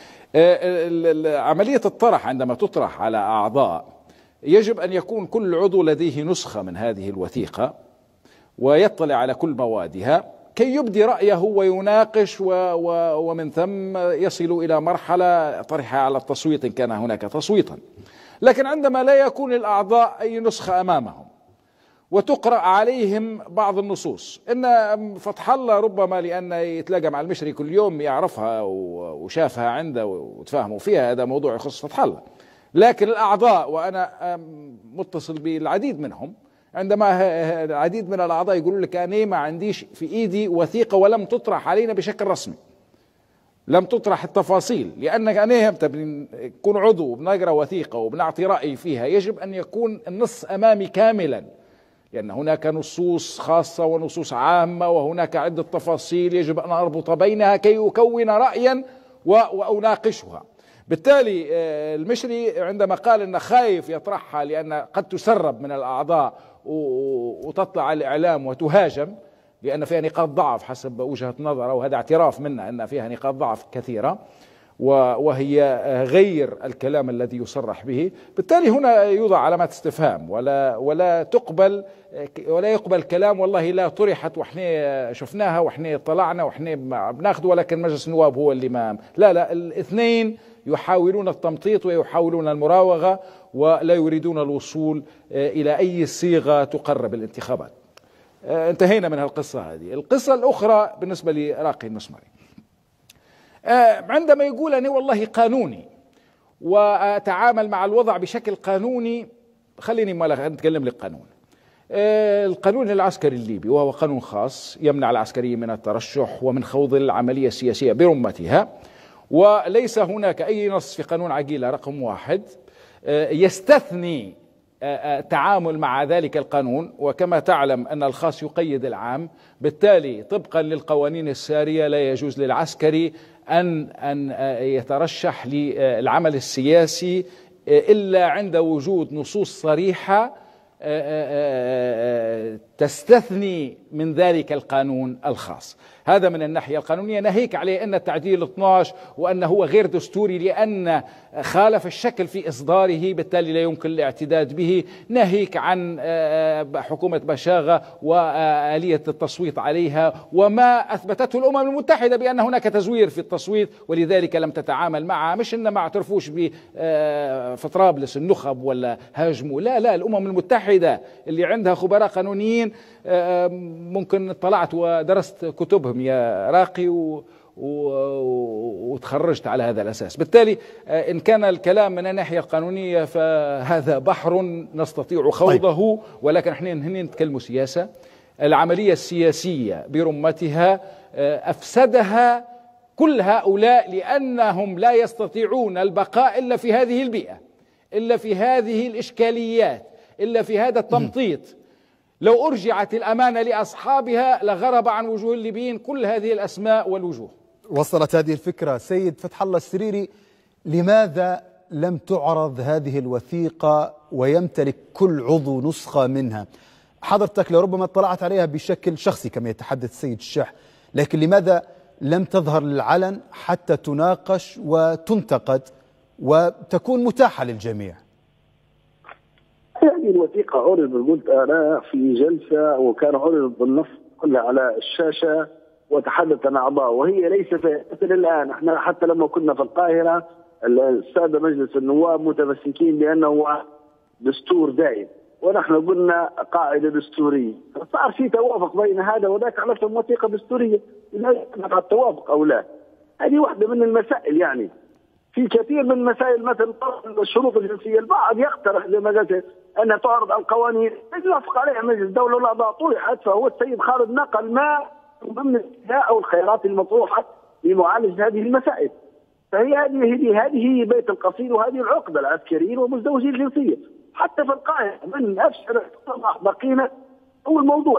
عملية الطرح عندما تطرح على أعضاء يجب أن يكون كل عضو لديه نسخة من هذه الوثيقة ويطلع على كل موادها كي يبدي رأيه ويناقش و و ومن ثم يصل إلى مرحلة طرحها على التصويت إن كان هناك تصويتا. لكن عندما لا يكون الأعضاء أي نسخة أمامهم وتقرأ عليهم بعض النصوص، إن فتح الله ربما لأن يتلاقى مع المشري كل يوم يعرفها وشافها عنده وتفاهموا فيها، هذا موضوع يخص فتح الله. لكن الأعضاء، وأنا متصل بالعديد منهم، عندما العديد من الأعضاء يقولوا لك أنا ما عنديش في إيدي وثيقة ولم تطرح علينا بشكل رسمي، لم تطرح التفاصيل، لأنك أنا بنكون عضو بنقرأ وثيقة وبنعطي رأي فيها يجب أن يكون النص أمامي كاملا، لأن هناك نصوص خاصة ونصوص عامة وهناك عدة تفاصيل يجب أن أربط بينها كي أكون رأيا وأناقشها. بالتالي المشري عندما قال أنه خايف يطرحها لأن قد تسرب من الأعضاء وتطلع على الإعلام وتهاجم لأن فيها نقاط ضعف حسب وجهة نظره، وهذا اعتراف منا أن فيها نقاط ضعف كثيرة وهي غير الكلام الذي يصرح به. بالتالي هنا يوضع علامات استفهام ولا ولا تقبل ولا يقبل كلام والله لا طرحت واحنا شفناها واحنا طلعنا واحنا بناخذ ولكن مجلس النواب هو اللي ما لا لا الاثنين يحاولون التمطيط ويحاولون المراوغة ولا يريدون الوصول إلى أي صيغة تقرب الانتخابات. انتهينا من هالقصة هذه. القصة الأخرى بالنسبة لراقي المسمري، عندما يقول أنا والله قانوني وأتعامل مع الوضع بشكل قانوني، خليني ما نتكلم لك قانون. القانون العسكري الليبي وهو قانون خاص يمنع العسكريين من الترشح ومن خوض العملية السياسية برمتها، وليس هناك أي نص في قانون عقيلة رقم واحد يستثني التعامل مع ذلك القانون، وكما تعلم أن الخاص يقيد العام. بالتالي طبقا للقوانين السارية لا يجوز للعسكري أن أن يترشح للعمل السياسي إلا عند وجود نصوص صريحة تستثني من ذلك القانون الخاص. هذا من الناحية القانونية. ناهيك عليه أن التعديل اثني عشر وأنه هو غير دستوري لأن خالف الشكل في إصداره، بالتالي لا يمكن الاعتداد به. ناهيك عن حكومة بشاغة وآلية التصويت عليها وما أثبتته الأمم المتحدة بأن هناك تزوير في التصويت ولذلك لم تتعامل معها. مش إن ما اعترفوش في طرابلس النخب ولا هاجموا، لا لا، الأمم المتحدة اللي عندها خبراء قانونيين، ممكن طلعت ودرست كتبهم يا راقي و... و... وتخرجت على هذا الأساس. بالتالي إن كان الكلام من الناحية القانونية فهذا بحر نستطيع خوضه، ولكن احنا هنا نتكلم سياسة. العملية السياسية برمتها أفسدها كل هؤلاء لأنهم لا يستطيعون البقاء إلا في هذه البيئة، إلا في هذه الإشكاليات، إلا في هذا التمطيط. لو أرجعت الأمانة لأصحابها لغرب عن وجوه الليبيين كل هذه الأسماء والوجوه. وصلت هذه الفكرة. سيد فتح الله السريري، لماذا لم تعرض هذه الوثيقة ويمتلك كل عضو نسخة منها؟ حضرتك لربما اطلعت عليها بشكل شخصي كما يتحدث السيد الشح، لكن لماذا لم تظهر للعلن حتى تناقش وتنتقد وتكون متاحة للجميع؟ هذه الوثيقة عرض قلت أنا في جلسة وكان عرض النص كلها على الشاشة وتحدث عن أعضاء، وهي ليست مثل الآن. احنا حتى لما كنا في القاهرة السادة مجلس النواب متمسكين بأنه دستور دائم ونحن قلنا قاعدة دستورية، صار في توافق بين هذا وذاك على وثيقة دستورية، لا يمكن التوافق أو لا. هذه واحدة من المسائل. يعني في كثير من المسائل مثل الشروط الجنسية البعض يقترح زي ما قلت أنها تعرض القوانين يوافق عليها مجلس الدولة والأعضاء طرحت، فهو السيد خالد نقل ما ضمن الاشياء أو الخيارات المطروحة لمعالجة هذه المسائل. فهي هذه هذه هذه هي بيت القصيد وهذه العقدة العسكريين ومزدوجي الجنسية. حتى في القاهرة من أفشل بقينا هو الموضوع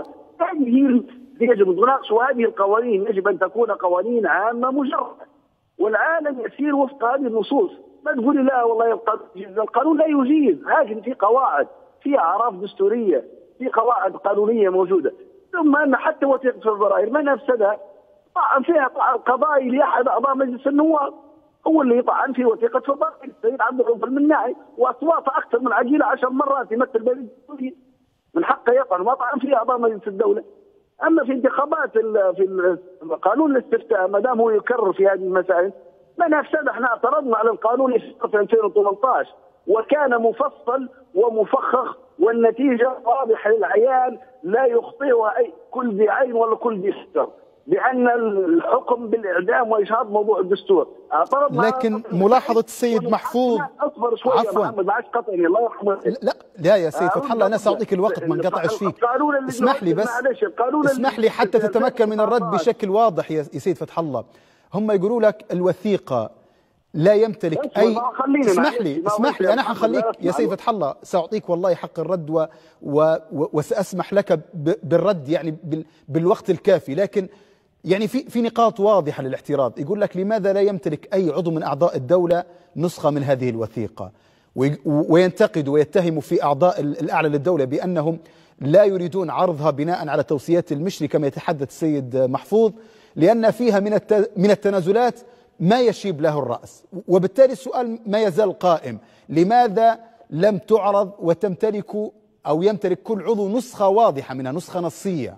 هذه هي يجب ان تناقش، وهذه القوانين يجب ان تكون قوانين عامه مجرده، والعالم يسير وفق هذه النصوص. ما تقولي لا والله القانون لا يجيز، لكن في قواعد، في اعراف دستوريه، في قواعد قانونيه موجوده. ثم ان حتى وثيقه الضرائب من افسدها؟ طعن فيها قضائي لاحد اعضاء مجلس النواب، هو اللي يطعن في وثيقه الضرائب السيد عبد الرؤوف المناعي، واصواته اكثر من عقيله عشر مرات يمثل بلد السعوديه، من حقه يطعن، ما طعن فيه اعضاء مجلس الدوله. اما في انتخابات في قانون الاستفتاء ما دام هو يكرر في هذه المسائل من افسد. احنا اعترضنا على القانون في ألفين وثمانية عشر وكان مفصل ومفخخ، والنتيجه واضحه للعيان لا يخطئها اي كل ذي عين ولا كل ذي خطر، بان الحكم بالاعدام واشهاد موضوع الدستور. اعترضنا. لكن ملاحظه السيد محفوظ، اصبر شوي يا محمد، معلش قطعني الله يرحمه. لا لا يا سيد فتح الله، انا ساعطيك الوقت ما انقطعش فيك. اسمح لي بس، اسمح لي حتى تتمكن من الرد بشكل واضح يا سيد فتح الله. هم يقولوا لك الوثيقه لا يمتلك اي، اسمح لي اسمح لي انا حخليك يا سيد فتح الله، ساعطيك والله حق الرد و... و... وساسمح لك ب... بالرد يعني بال... بالوقت الكافي، لكن يعني في في نقاط واضحه للاعتراض. يقول لك لماذا لا يمتلك اي عضو من اعضاء الدوله نسخه من هذه الوثيقه، وي... وينتقد ويتهم في اعضاء الاعلى للدوله بانهم لا يريدون عرضها بناء على توصيات المشري كما يتحدث السيد محفوظ، لان فيها من الت... من التنازلات ما يشيب له الرأس. وبالتالي السؤال ما يزال قائم، لماذا لم تعرض وتمتلك أو يمتلك كل عضو نسخة واضحة منها، نسخة نصية؟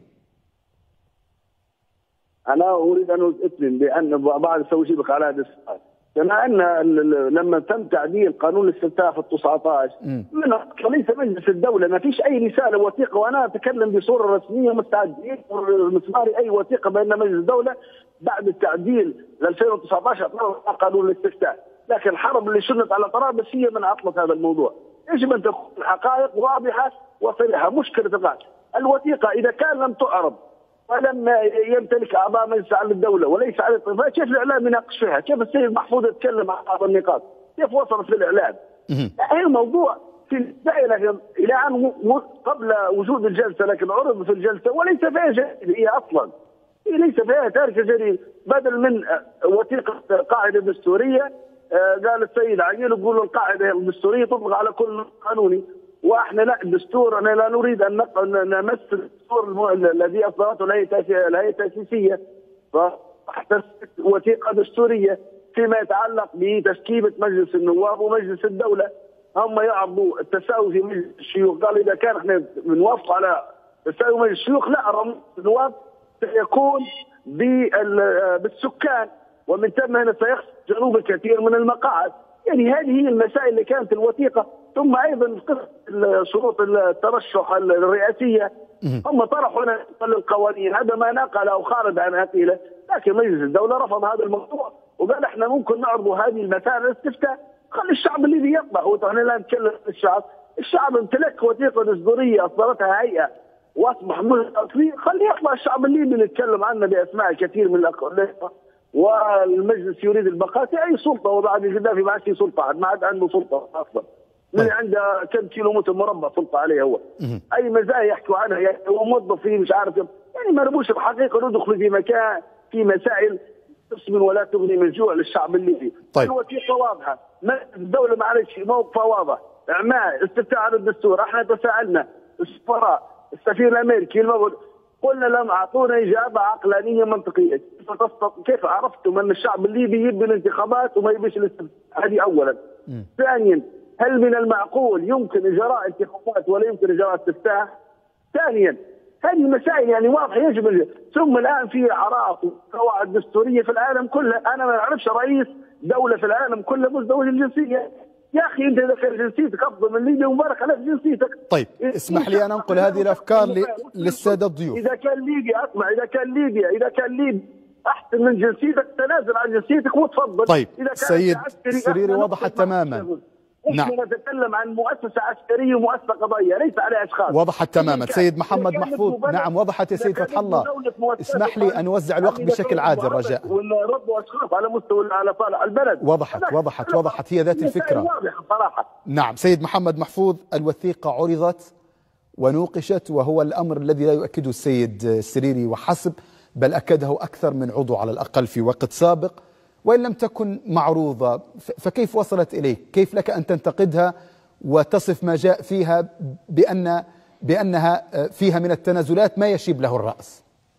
أنا أريد أن أتمم بأن بعض التوجيبك على هذا السؤال، كما أن لما تم تعديل قانون الاستفتاء في التسعة عشر من رئيس مجلس الدولة ما فيش أي رسالة وثيقة، وأنا أتكلم بصورة رسمية مستعد مسماري أي وثيقة بأن مجلس الدولة بعد التعديل ل ألفين وتسعة عشر قانون الاستفتاء، لكن الحرب اللي شنت على طرابلس هي من عطلت هذا الموضوع. يجب أن تكون الحقائق واضحة وصريحة. مشكلة الغاز الوثيقة إذا كان لم تعرض ولم يمتلك اعضاء مجلس اعلى الدوله وليس على الطرفين، كيف الاعلام يناقش فيها؟ كيف السيد محفوظ يتكلم عن بعض النقاط؟ كيف وصلت في الاعلام؟ هي الموضوع في الدائره الى ان قبل وجود الجلسه، لكن عرض في الجلسه وليس فيها جريمه، هي اصلا هي ليس فيها تارك جريمه، بدل من وثيقه قاعده دستوريه قال السيد عقيل يقول القاعده الدستوريه تطلق على كل قانوني، واحنا لا الدستور انا لا نريد ان نمس الدستور الذي اصدرته الهيئه التاسيسيه، فاحدثت وثيقه دستوريه فيما يتعلق بتشكيله مجلس النواب ومجلس الدوله. هم يعرضوا التساوي في مجلس الشيوخ، قال اذا كان احنا بنوافق على تساوي مجلس الشيوخ لا النواب سيكون بالسكان، ومن ثم هنا سيخسر جنوب الكثير من المقاعد. يعني هذه هي المسائل اللي كانت الوثيقه. ثم ايضا شروط الترشح الرئاسيه هم طرحوا القوانين، هذا ما نقله خالد عن عقيله، لكن مجلس الدوله رفض هذا الموضوع وقال احنا ممكن نعرض هذه المسائل الاستفتاء، خلي الشعب الليبي يطلع. ونحن لا نتكلم عن الشعب، الشعب امتلك وثيقه دستوريه اصدرتها هيئه واصبح مصري، خلي يطلع الشعب الليبي نتكلم عنه باسماء كثير من الاقوال. والمجلس يريد البقاء في اي سلطه، وبعد القذافي ما عاد في سلطه، ما عاد عنده سلطه اصلا، اللي عنده كم كيلو متر مربع سلطه عليه هو. اي مزايا يحكوا عنها، يعني هو موظف فيه مش عارف، يعني ما نبوش الحقيقه ندخل في مكان في مسائل تسمن ولا تغني من جوع للشعب الليبي. طيب. الوثيقه واضحه، الدوله معلش موقفها واضح، اعمال استفتاء على الدستور، احنا تساءلنا السفراء، السفير الامريكي المغرب قلنا لهم اعطونا اجابه عقلانيه منطقيه، كيف عرفتم ان الشعب الليبي يبي الانتخابات وما يبيش الاستفتاء؟ هذه اولا. ثانيا، هل من المعقول يمكن اجراء انتخابات ولا يمكن اجراء استفتاء؟ ثانيا، هذه مسائل يعني واضحه يجب. ثم الان في اعراف وقواعد دستوريه في العالم كله، انا ما اعرفش رئيس دوله في العالم كله مزدوج الجنسيه. يا اخي انت اذا كان جنسيتك افضل من ليبيا ومبارك عليك جنسيتك. طيب اسمح لي ان انقل هذه الافكار للساده الضيوف. اذا كان ليبيا اسمع، اذا كان ليبيا اذا كان ليبيا احسن من جنسيتك تنازل عن جنسيتك وتفضل. طيب سيد السريري وضحت تماما. نعم. نتكلم عن مؤسسه عسكريه ومؤسسه قضائيه ليس على اشخاص. وضحت تماما سيد محمد محفوظ. نعم وضحت يا سيد فتح الله. اسمح لي ان اوزع الوقت بشكل عادل رجاء. ونردوا اشخاص على مستوى على صالح البلد. وضحت وضحت وضحت هي ذات الفكره. واضحه صراحه. نعم سيد محمد محفوظ، الوثيقه عرضت ونوقشت، وهو الأمر الذي لا يؤكده السيد السريري وحسب، بل أكده أكثر من عضو على الأقل في وقت سابق، وإن لم تكن معروضة فكيف وصلت إليك؟ كيف لك أن تنتقدها وتصف ما جاء فيها بأن بأنها فيها من التنازلات ما يشيب له الرأس؟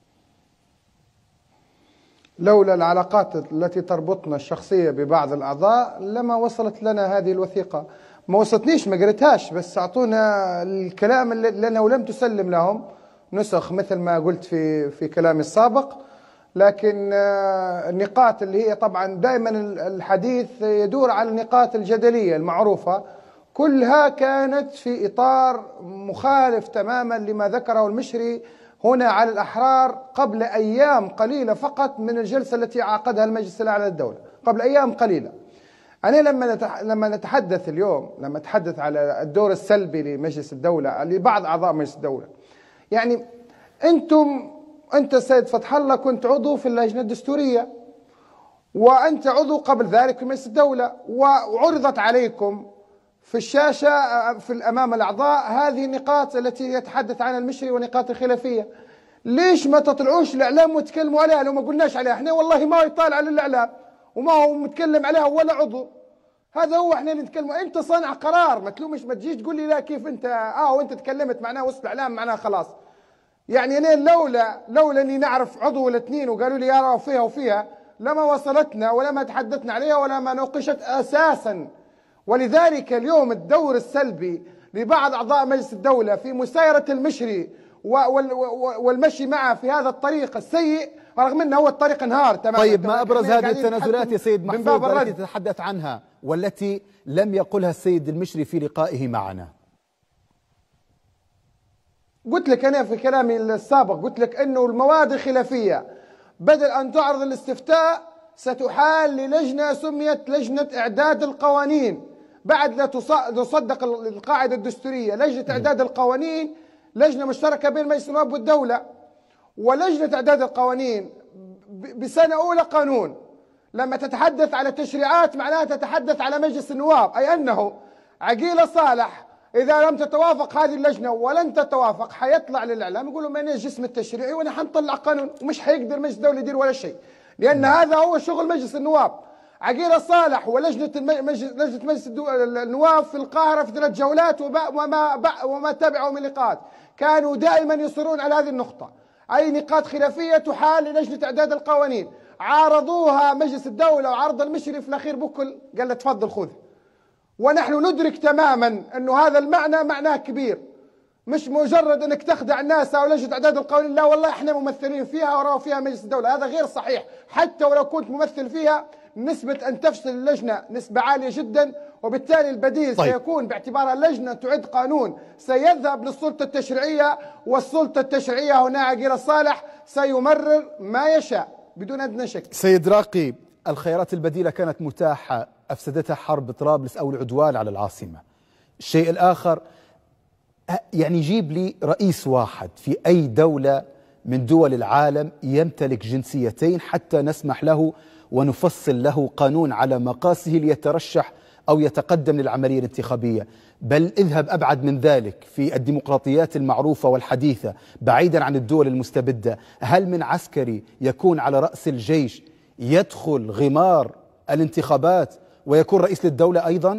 لولا العلاقات التي تربطنا الشخصية ببعض الأعضاء لما وصلت لنا هذه الوثيقة. ما وصلتنيش، ما قريتهاش، بس أعطونا الكلام لأنه لم تسلم لهم نسخ مثل ما قلت في في كلامي السابق. لكن النقاط اللي هي طبعا دائما الحديث يدور على النقاط الجدلية المعروفة كلها كانت في إطار مخالف تماما لما ذكره المشري هنا على الأحرار قبل أيام قليلة فقط من الجلسة التي عقدها المجلس الأعلى للدولة، قبل أيام قليلة. أنا لما لما نتحدث اليوم لما نتحدث على الدور السلبي لمجلس الدولة لبعض أعضاء مجلس الدولة، يعني أنتم أنت سيد فتح الله كنت عضو في اللجنة الدستورية، وأنت عضو قبل ذلك في مجلس الدولة، وعرضت عليكم في الشاشة في أمام الأعضاء هذه النقاط التي يتحدث عنها المشري ونقاط الخلافية. ليش ما تطلعوش الإعلام وتكلموا عليها لو ما قلناش عليها؟ احنا والله ما يطالع على الإعلام وما هو متكلم عليها ولا عضو. هذا هو احنا اللي نتكلم. انت صانع قرار، ما تلومش، ما تجيش تقول لي لا كيف انت اه وانت تكلمت معناه وسط الاعلام معناه خلاص. يعني انا لولا لولا اني نعرف عضو ولا اثنين وقالوا لي يا فيها وفيها لما وصلتنا ولا ما تحدثنا عليها ولا ما نوقشت اساسا. ولذلك اليوم الدور السلبي لبعض اعضاء مجلس الدوله في مسايره المشري والمشي معه في هذا الطريق السيء، رغم انه هو الطريق انهار تماما. طيب ما ابرز هذه التنازلات يا سيد محفوظ التي تتحدث عنها والتي لم يقلها السيد المشري في لقائه معنا؟ قلت لك انا في كلامي السابق، قلت لك انه المواد الخلافيه بدل ان تعرض الاستفتاء ستحال للجنه سميت لجنه اعداد القوانين، بعد لا تصدق القاعده الدستوريه. لجنه اعداد القوانين لجنه مشتركه بين مجلس النواب والدوله، ولجنه اعداد القوانين بسنه اولى قانون لما تتحدث على تشريعات معناها تتحدث على مجلس النواب، اي انه عقيله صالح إذا لم تتوافق هذه اللجنة ولن تتوافق حيطلع للإعلام يقولوا ما أنا الجسم التشريعي وأنا حنطلع قانون، ومش حيقدر مجلس الدولة يدير ولا شيء، لأن هذا هو شغل مجلس النواب. عقيلة صالح ولجنة المجلس لجنة مجلس النواب في القاهرة في ثلاث جولات وما وما تبعوا من لقاءات كانوا دائما يصرون على هذه النقطة، أي نقاط خلافية تحال للجنة إعداد القوانين. عارضوها مجلس الدولة وعرض المشري في الأخير بكل قال له تفضل خذ. ونحن ندرك تماما أنه هذا المعنى معناه كبير، مش مجرد أنك تخدع الناس أو لجنة إعداد القوانين، لا والله إحنا ممثلين فيها وراه فيها مجلس الدولة، هذا غير صحيح. حتى ولو كنت ممثل فيها نسبة أن تفشل اللجنة نسبة عالية جدا، وبالتالي البديل طيب. سيكون باعتبارها لجنة تعد قانون سيذهب للسلطة التشريعية، والسلطة التشريعية هنا عقيل صالح سيمرر ما يشاء بدون أدنى شك. سيد راقي، الخيارات البديلة كانت متاحة، أفسدتها حرب طرابلس أو العدوان على العاصمة. الشيء الآخر، يعني جيب لي رئيس واحد في أي دولة من دول العالم يمتلك جنسيتين حتى نسمح له ونفصل له قانون على مقاسه ليترشح أو يتقدم للعملية الانتخابية. بل اذهب أبعد من ذلك، في الديمقراطيات المعروفة والحديثة بعيدا عن الدول المستبدة، هل من عسكري يكون على رأس الجيش يدخل غمار الانتخابات ويكون رئيس للدولة أيضا؟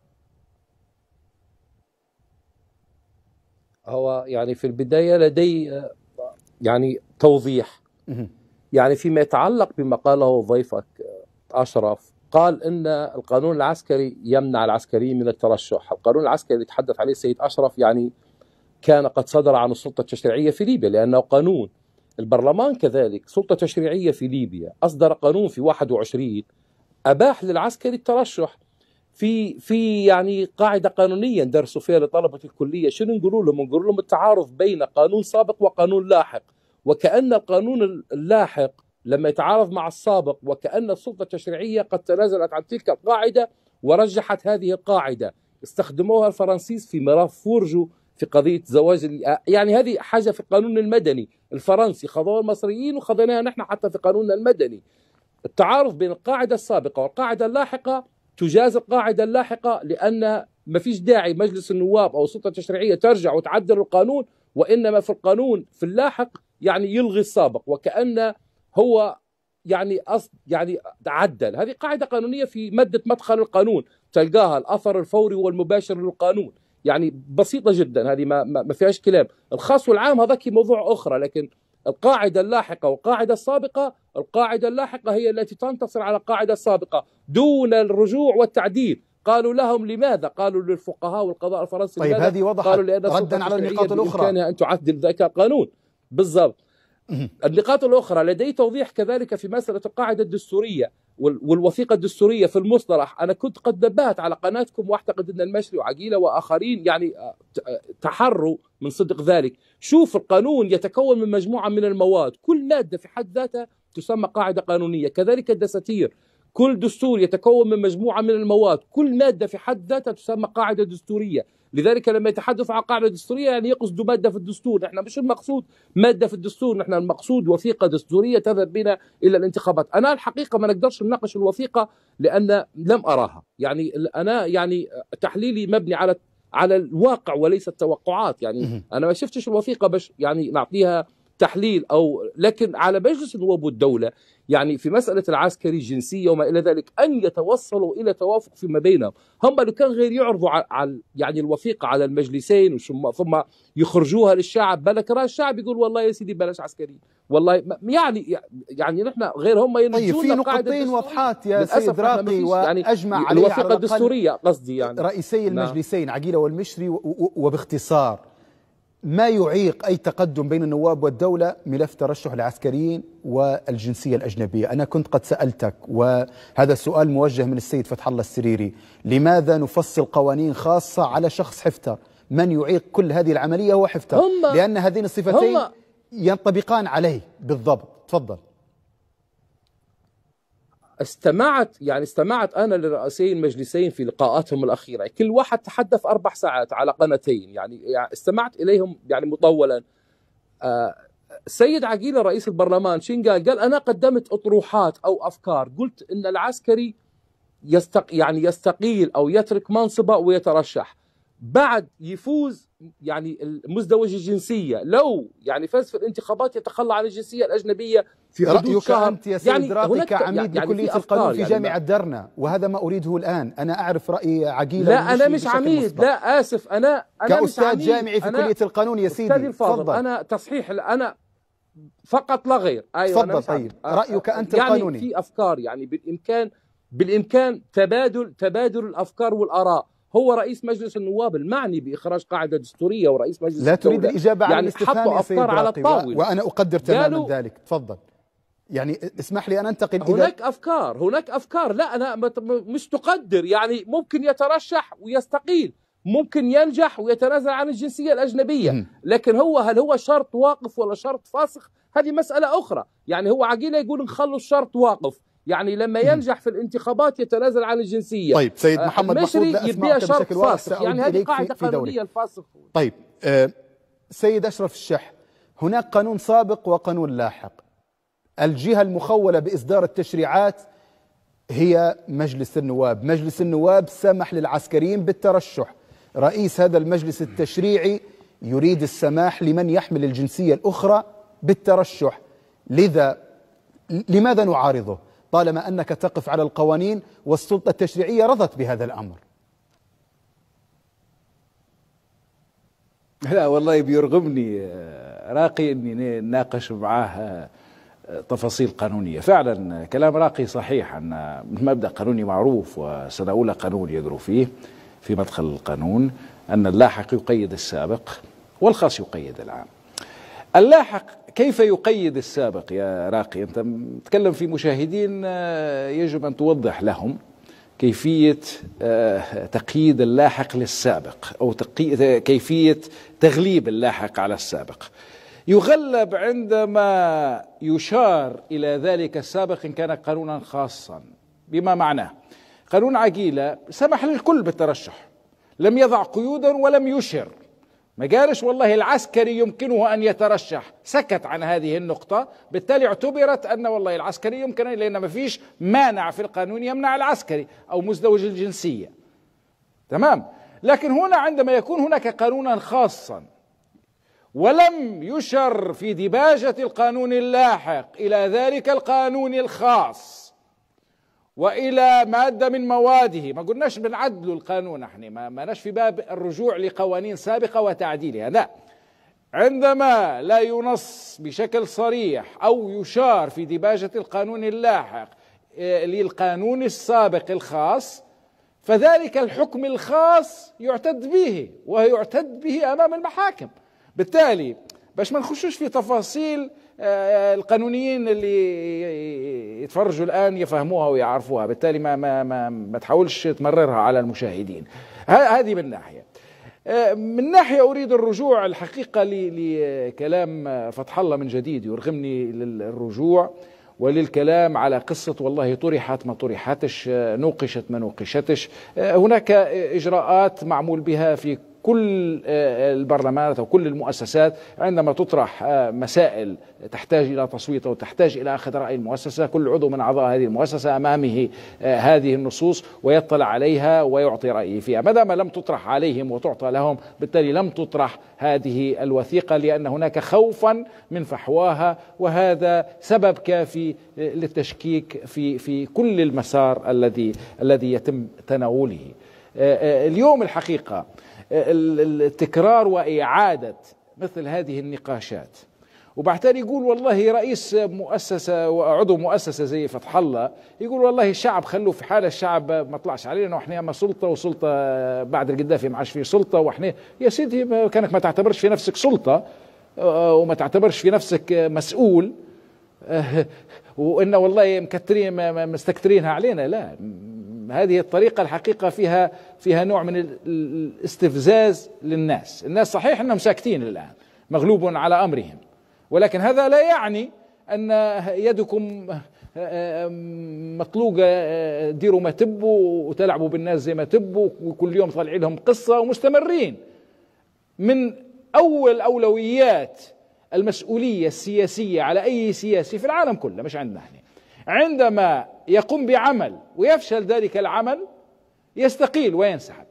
هو يعني في البداية لدي يعني توضيح، يعني فيما يتعلق بما قاله ضيفك أشرف، قال إن القانون العسكري يمنع العسكريين من الترشح. القانون العسكري اللي تحدث عليه السيد أشرف يعني كان قد صدر عن السلطة التشريعية في ليبيا، لأنه قانون. البرلمان كذلك سلطة تشريعية في ليبيا أصدر قانون في واحد وعشرين أباح للعسكري الترشح في في يعني قاعدة قانونية ندرسوا فيها لطلبة الكلية. شنو نقول لهم؟ نقول لهم التعارض بين قانون سابق وقانون لاحق، وكأن القانون اللاحق لما يتعارض مع السابق وكأن السلطة التشريعية قد تنازلت عن تلك القاعدة ورجحت هذه القاعدة. استخدموها الفرنسيس في ملف فورجو في قضية زواج، يعني هذه حاجة في القانون المدني الفرنسي خذوها المصريين وخذناها نحن حتى في قانوننا المدني. التعارض بين القاعدة السابقة والقاعدة اللاحقة تجاز القاعدة اللاحقة، لأن ما فيش داعي مجلس النواب أو السلطة التشريعية ترجع وتعدل القانون، وإنما في القانون في اللاحق يعني يلغي السابق، وكأن هو يعني أصل يعني تعدل. هذه قاعدة قانونية في مادة مدخل القانون تلقاها، الأثر الفوري والمباشر للقانون، يعني بسيطة جدا، هذه ما, ما فيهاش كلام. الخاص والعام هذاك موضوع أخرى، لكن القاعدة اللاحقة والقاعدة السابقة، القاعدة اللاحقة هي التي تنتصر على القاعدة السابقة دون الرجوع والتعديل. قالوا لهم لماذا؟ قالوا للفقهاء والقضاء الفرنسي. طيب هذه وضحت ردا على النقاط الأخرى بإمكانها أن تعدل ذاك القانون بالضبط. النقاط الأخرى لدي توضيح كذلك في مسألة القاعدة الدستورية والوثيقة الدستورية في المصطلح. أنا كنت قد نبهت على قناتكم، وأعتقد أن المشري وعقيلة وآخرين يعني تحروا من صدق ذلك. شوف، القانون يتكون من مجموعة من المواد، كل مادة في حد ذاتها تسمى قاعدة قانونية. كذلك الدساتير، كل دستور يتكون من مجموعة من المواد، كل مادة في حد ذاتها تسمى قاعدة دستورية. لذلك لما يتحدث عن قاعدة دستورية يعني يقصد مادة في الدستور. نحن مش المقصود مادة في الدستور، نحن المقصود وثيقة دستورية تذهب بنا إلى الانتخابات. أنا الحقيقة ما نقدرش نناقش الوثيقة لأن لم أراها، يعني أنا يعني تحليلي مبني على على الواقع وليس التوقعات. يعني أنا ما شفتش الوثيقة باش يعني نعطيها تحليل أو، لكن على مجلس النواب والدولة يعني في مسألة العسكري الجنسية وما إلى ذلك أن يتوصلوا إلى توافق فيما بينهم. هم لو كان غير يعرضوا على يعني الوثيقة على المجلسين ثم يخرجوها للشعب، بالك راه الشعب يقول والله يا سيدي بلاش عسكري، والله يعني يعني نحن غير هم ينجون. طيب في نقطتين واضحات يا سيد راقي وأجمع يعني عليها الوثيقة الدستورية قصدي يعني رئيسي المجلسين نعم. عقيلة والمشري، وباختصار ما يعيق أي تقدم بين النواب والدولة ملف ترشح العسكريين والجنسية الأجنبية. أنا كنت قد سألتك وهذا السؤال موجه من السيد فتح الله السريري، لماذا نفصل قوانين خاصة على شخص حفتر؟ من يعيق كل هذه العملية هو حفتر، لأن هذين الصفتين ينطبقان عليه بالضبط. تفضل. استمعت يعني استمعت أنا لرئيسي المجلسين في لقاءاتهم الأخيرة، كل واحد تحدث أربع ساعات على قناتين، يعني استمعت إليهم يعني مطولا. آه السيد عقيلة رئيس البرلمان شين قال؟ قال أنا قدمت أطروحات أو أفكار، قلت إن العسكري يستق يعني يستقيل أو يترك منصبه ويترشح، بعد يفوز يعني المزدوج الجنسية، لو يعني فاز في الانتخابات يتخلى عن الجنسية الأجنبية في حدود شهر. أنت يا سيد يعني راقي كعميد يعني لكلية القانون في جامعة يعني درنا، وهذا ما أريده الآن. أنا أعرف رأي عقيلة. لا أنا مش عميد مسبق. لا آسف، أنا أنا كأستاذ مش جامعي في كلية القانون يا سيدي. الفاضل أنا تصحيح، أنا فقط لا غير. أيوة تفضل. طيب رأيك أنت يعني القانوني. يعني في أفكار يعني بالإمكان بالإمكان تبادل تبادل الأفكار والآراء. هو رئيس مجلس النواب المعني بإخراج قاعدة دستورية ورئيس مجلس لا تريد الإجابة على يعني الاستفهام يا سيد أفكار على الطاولة، وأنا أقدر تماما ذلك. تفضل. يعني اسمح لي أن أنتقل. هناك أفكار هناك أفكار لا أنا مش تقدر، يعني ممكن يترشح ويستقيل، ممكن ينجح ويتنازل عن الجنسية الأجنبية، لكن هو هل هو شرط واقف ولا شرط فاسخ؟ هذه مسألة أخرى. يعني هو عقيلة يقول نخلوا الشرط واقف، يعني لما ينجح في الانتخابات يتنازل عن الجنسية. طيب سيد محمد محفوظ لا أسمعك بشكل واضح، يعني هذه قاعدة قانونية الفاسخ. طيب آه سيد أشرف الشح، هناك قانون سابق وقانون لاحق. الجهة المخولة بإصدار التشريعات هي مجلس النواب. مجلس النواب سمح للعسكريين بالترشح، رئيس هذا المجلس التشريعي يريد السماح لمن يحمل الجنسية الأخرى بالترشح. لذا لماذا نعارضه طالما أنك تقف على القوانين والسلطة التشريعية رضت بهذا الأمر؟ لا والله بيرغمني راقي أني ناقش معاه تفاصيل قانونية. فعلا كلام راقي صحيح أن مبدأ قانوني معروف وسنة أولى قانون يدروا فيه في مدخل القانون أن اللاحق يقيد السابق والخاص يقيد العام. اللاحق كيف يقيد السابق يا راقي؟ أنت تتكلم في مشاهدين يجب أن توضح لهم كيفية تقييد اللاحق للسابق أو كيفية تغليب اللاحق على السابق. يغلب عندما يشار إلى ذلك السابق إن كان قانونا خاصا، بما معناه قانون عقيلة سمح للكل بالترشح، لم يضع قيودا ولم يشر، ما قالش والله العسكري يمكنه أن يترشح، سكت عن هذه النقطة، بالتالي اعتبرت أن والله العسكري يمكن، لأن ما فيش مانع في القانون يمنع العسكري أو مزدوج الجنسية. تمام. لكن هنا عندما يكون هناك قانونا خاصا ولم يشر في ديباجة القانون اللاحق إلى ذلك القانون الخاص وإلى مادة من مواده، ما قلناش بنعدلوا القانون، احنا ما ماناش في باب الرجوع لقوانين سابقة وتعديلها، لا، عندما لا ينص بشكل صريح أو يشار في ديباجة القانون اللاحق للقانون السابق الخاص، فذلك الحكم الخاص يعتد به ويعتد به أمام المحاكم. بالتالي باش ما نخشوش في تفاصيل القانونيين اللي يتفرجوا الآن يفهموها ويعرفوها، بالتالي ما ما ما, ما تحاولش تمررها على المشاهدين. هذه من ناحية. من ناحية أريد الرجوع الحقيقة لكلام فتح الله من جديد، يرغمني للرجوع وللكلام على قصة والله طرحت ما طرحتش، نوقشت ما نوقشتش. هناك إجراءات معمول بها في كل البرلمانات أو كل المؤسسات عندما تطرح مسائل تحتاج إلى تصويت أو تحتاج إلى أخذ رأي المؤسسة، كل عضو من أعضاء هذه المؤسسة أمامه هذه النصوص ويطلع عليها ويعطي رأيه فيها. ما دام لم تطرح عليهم وتعطى لهم، بالتالي لم تطرح هذه الوثيقة، لأن هناك خوفا من فحواها، وهذا سبب كافي للتشكيك في في كل المسار الذي الذي يتم تناوله اليوم. الحقيقة التكرار وإعادة مثل هذه النقاشات، وبعدين يقول والله رئيس مؤسسة وعضو مؤسسة زي فتح الله يقول والله الشعب خلوه في حالة، الشعب ما طلعش علينا واحنا اما سلطة وسلطة بعد القذافي ما عادش فيه سلطة، واحنا يا سيدي كانك ما تعتبرش في نفسك سلطة وما تعتبرش في نفسك مسؤول وإن والله مكترين مستكترينها علينا. لا، هذه الطريقة الحقيقة فيها فيها نوع من الاستفزاز للناس. الناس صحيح أنهم ساكتين الآن مغلوب على أمرهم، ولكن هذا لا يعني أن يدكم مطلوقة ديروا ما تبوا وتلعبوا بالناس زي ما تبوا وكل يوم طالعين لهم قصة ومستمرين. من أول أولويات المسؤولية السياسية على أي سياسي في العالم كله، مش عندنا احنا، عندما يقوم بعمل ويفشل ذلك العمل يستقيل وينسحب.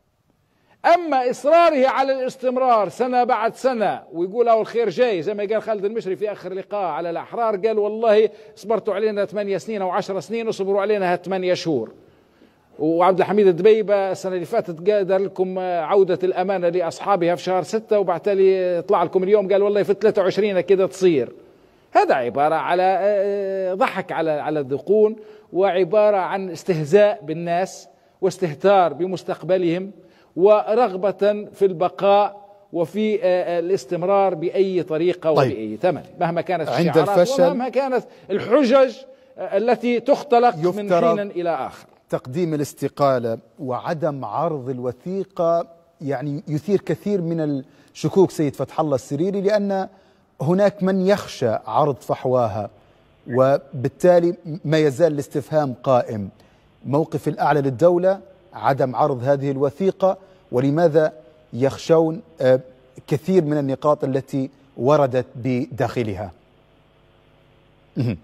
أما إصراره على الاستمرار سنة بعد سنة ويقول أو الخير جاي، زي ما قال خالد المشري في آخر لقاء على الأحرار، قال والله صبرتوا علينا ثمانية سنين أو عشر سنين وصبروا علينا ثمانية شهور. وعبد الحميد الدبيبة السنة اللي فاتت قادر لكم عودة الأمانة لأصحابها في شهر ستة، وبعتالي طلع لكم اليوم قال والله في ثلاثة وعشرين كده تصير. هذا عبارة على ضحك على على الذقون، وعبارة عن استهزاء بالناس واستهتار بمستقبلهم ورغبة في البقاء وفي الاستمرار بأي طريقة طيب. وبأي ثمن، مهما كانت عند الشعارات الفشل ومهما كانت الحجج التي تختلق من حين إلى آخر. تقديم الاستقالة وعدم عرض الوثيقة يعني يثير كثير من الشكوك سيد فتح الله السريري، لأن هناك من يخشى عرض فحواها، وبالتالي ما يزال الاستفهام قائم. موقف الأعلى للدولة عدم عرض هذه الوثيقة، ولماذا يخشون كثير من النقاط التي وردت بداخلها؟ هي,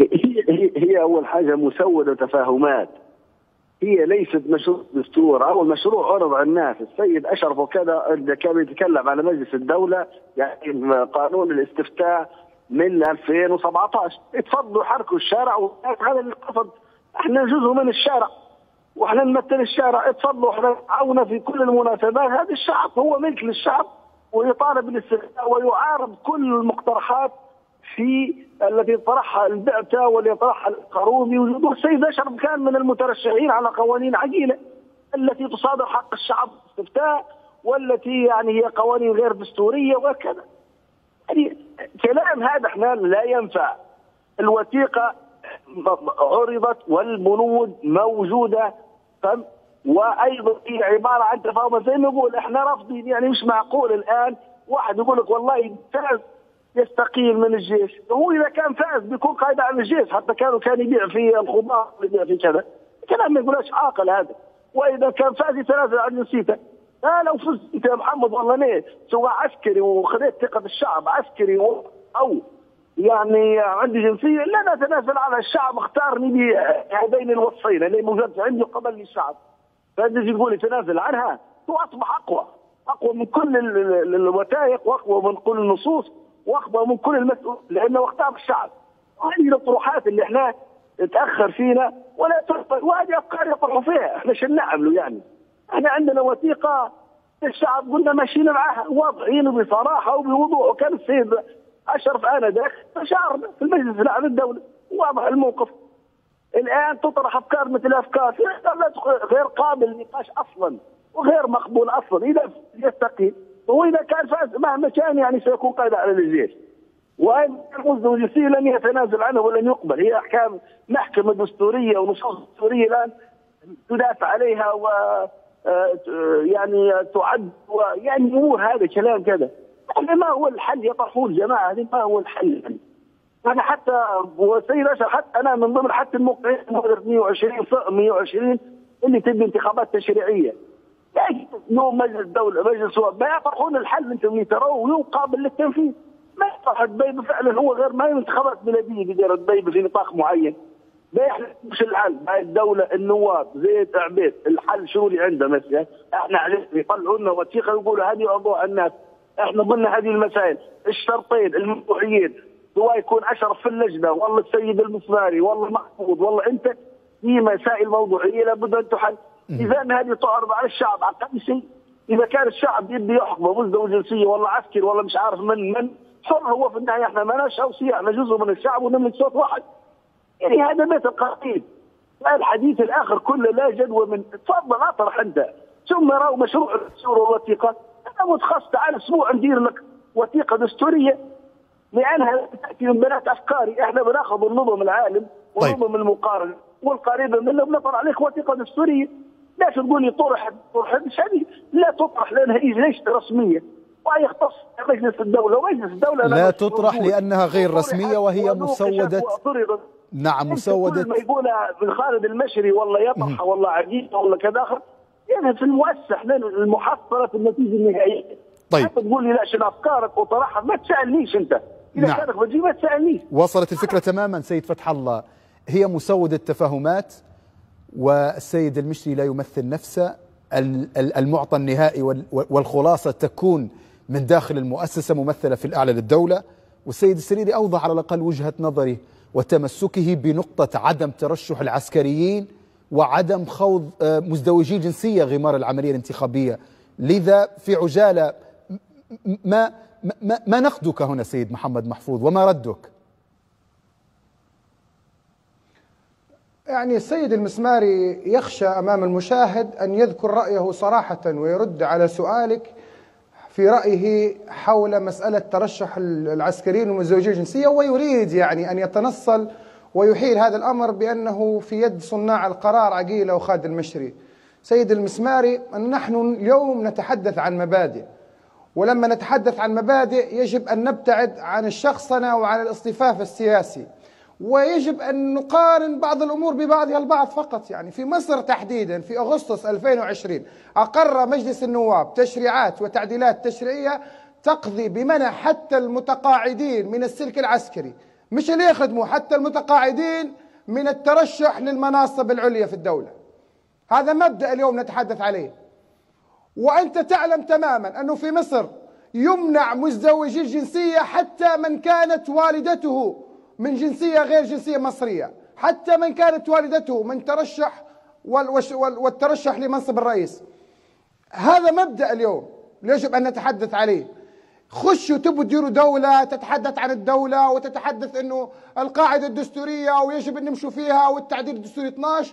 هي أول حاجة مسودة تفاهمات، هي ليست مشروع دستور. أول مشروع عرض على الناس، السيد أشرف وكذا كان يتكلم على مجلس الدولة، يعني قانون الاستفتاء من ألفين وسبعة عشر، اتفضلوا حركوا الشارع، وهذا اللي قصد، احنا جزء من الشارع واحنا نمثل الشارع، اتفضلوا احنا عاونا في كل المناسبات. هذا الشعب هو ملك للشعب ويطالب بالاستفتاء ويعارض كل المقترحات في التي طرحها البعثة واللي طرحها القرومي. والسيد أشرف كان من المترشحين على قوانين عجينة التي تصادر حق الشعب الاستفتاء، والتي يعني هي قوانين غير دستورية وكذا. يعني كلام هذا احنا لا ينفع. الوثيقة عرضت والبنود موجودة، وأيضا هي عبارة عن تفاهم. زي ما نقول احنا رافضين، يعني مش معقول الآن واحد يقول لك والله فاز يستقيل من الجيش، هو إذا كان فاز بيكون قائد عن الجيش، حتى كانوا كان يبيع في الخضار يبيع في كذا، كلام ما يقولش عاقل هذا. وإذا كان فاز يتنازل عن نسيته. لا، لو فزت انت يا محمد والله ليه سواء عسكري وخذيت ثقة الشعب عسكري أو يعني عندي جنسية، لا نتنازل على الشعب، اختارني بهذين الوصفين اللي موجود عندي قبل الشعب، فانت تقول يتنازل عنها؟ هو اصبح اقوى اقوى من كل الوثائق واقوى من كل النصوص واقوى من كل المسؤول، لانه اختار الشعب. وهذه الطروحات اللي احنا تاخر فينا ولا تحصل، وهذه افكار يطرحوا فيها، احنا شو نعملوا يعني؟ احنا عندنا وثيقه الشعب قلنا ماشيين معها واضحين بصراحه وبوضوح، وكان السيد اشرف انذاك شعرنا في المجلس الاعلى للدوله واضح الموقف. الان تطرح افكار مثل افكار غير قابل للنقاش اصلا وغير مقبول اصلا. اذا يستقيل واذا كان فاز مهما كان يعني سيكون قائدا على الجيش، وان المزدوج الجنسي لن يتنازل عنه ولن يقبل. هي احكام محكمه دستوريه ونصوص دستوريه الان تدافع عليها و يعني تعد، ويعني امور هذا كلام كذا. يعني ما هو الحل يطرحون الجماعه هذه؟ ما هو الحل يعني؟ انا حتى وسيد اشرف حتى انا من ضمن حتى الموقعين مئة وعشرين مئة وعشرين اللي تبي انتخابات تشريعيه. يعني يوم مجلس الدوله مجلس ما يطرحون الحل انتم اللي تروه ويقابل للتنفيذ. ما يطرح دبيبه فعلا هو غير ما هي انتخابات بلديه بدير دبيبه في نطاق معين. مش الحل هاي الدوله النواب زيد عبيد الحل شو اللي عنده مثلا؟ احنا عليه يطلعوا لنا وثيقه يقولوا هذه اوضاع الناس، احنا ضمن هذه المسائل الشرطين الموضوعيين سواء يكون اشرف في اللجنه والله السيد المسماري والله محفوظ والله انت، في مسائل موضوعيه لابد ان تحل. اذا هذه تعرض على الشعب اقل شيء. اذا كان الشعب يبي يحكم مزدوج جنسيه والله عسكري والله مش عارف من من حر، هو في النهايه احنا ما لناش اوصيه، احنا جزء من الشعب ونملك صوت واحد. يعني هذا بيت القصيد. الحديث الاخر كله لا جدوى من تفضل اطرح انت ثم راوا مشروع الدستور والوثيقه. انا متخصص على اسبوع ندير لك وثيقه دستوريه لانها تاتي من بنات افكاري. احنا بناخذ النظم العالم والنظم طيب. المقارنه والقريبه منه بنطرح عليك وثيقه دستوريه. لا تقول لي طرح طرح مش هذه لا تطرح لانها ليش رسميه وهي يختص مجلس الدوله ومجلس الدوله لا تطرح لانها غير رسميه وهي مسوده. نعم مسودة. كل ما يقولها من خالد المشري والله يطرح والله عجيب والله كذا اخر، يعني في المؤسح المحصله في النتيجه النهائيه. طيب حتى تقول لي لا شنو افكارك وطرحها ما تسالنيش انت، اذا نعم. كانك بتجي ما تسالنيش. وصلت الفكره تماما سيد فتح الله، هي مسوده تفاهمات والسيد المشري لا يمثل نفسه، المعطى النهائي والخلاصه تكون من داخل المؤسسه ممثله في الاعلى للدوله، والسيد السريري اوضح على الاقل وجهه نظره وتمسكه بنقطة عدم ترشح العسكريين وعدم خوض مزدوجي الجنسية غمار العملية الانتخابية. لذا في عجالة ما ما, ما نقدك هنا سيد محمد محفوظ وما ردك؟ يعني السيد المسماري يخشى أمام المشاهد أن يذكر رأيه صراحة ويرد على سؤالك في رأيه حول مسألة ترشح العسكريين ومزدوجي الجنسية، ويريد يعني أن يتنصل ويحيل هذا الأمر بأنه في يد صناع القرار عقيلة وخالد المشري. سيد المسماري أن نحن اليوم نتحدث عن مبادئ، ولما نتحدث عن مبادئ يجب أن نبتعد عن الشخصنة وعن الاصطفاف السياسي، ويجب أن نقارن بعض الأمور ببعضها البعض فقط. يعني في مصر تحديدا في أغسطس ألفين وعشرين أقر مجلس النواب تشريعات وتعديلات تشريعية تقضي بمنع حتى المتقاعدين من السلك العسكري، مش اللي يخدموا، حتى المتقاعدين من الترشح للمناصب العليا في الدولة. هذا مبدأ اليوم نتحدث عليه. وأنت تعلم تماما أنه في مصر يمنع مزدوجي الجنسية حتى من كانت والدته من جنسية غير جنسية مصرية، حتى من كانت والدته من ترشح والترشح لمنصب الرئيس. هذا مبدأ اليوم يجب أن نتحدث عليه. خشوا تبوا تديروا دولة تتحدث عن الدولة وتتحدث أنه القاعدة الدستورية ويجب أن نمشوا فيها والتعديل الدستوري اثناشر،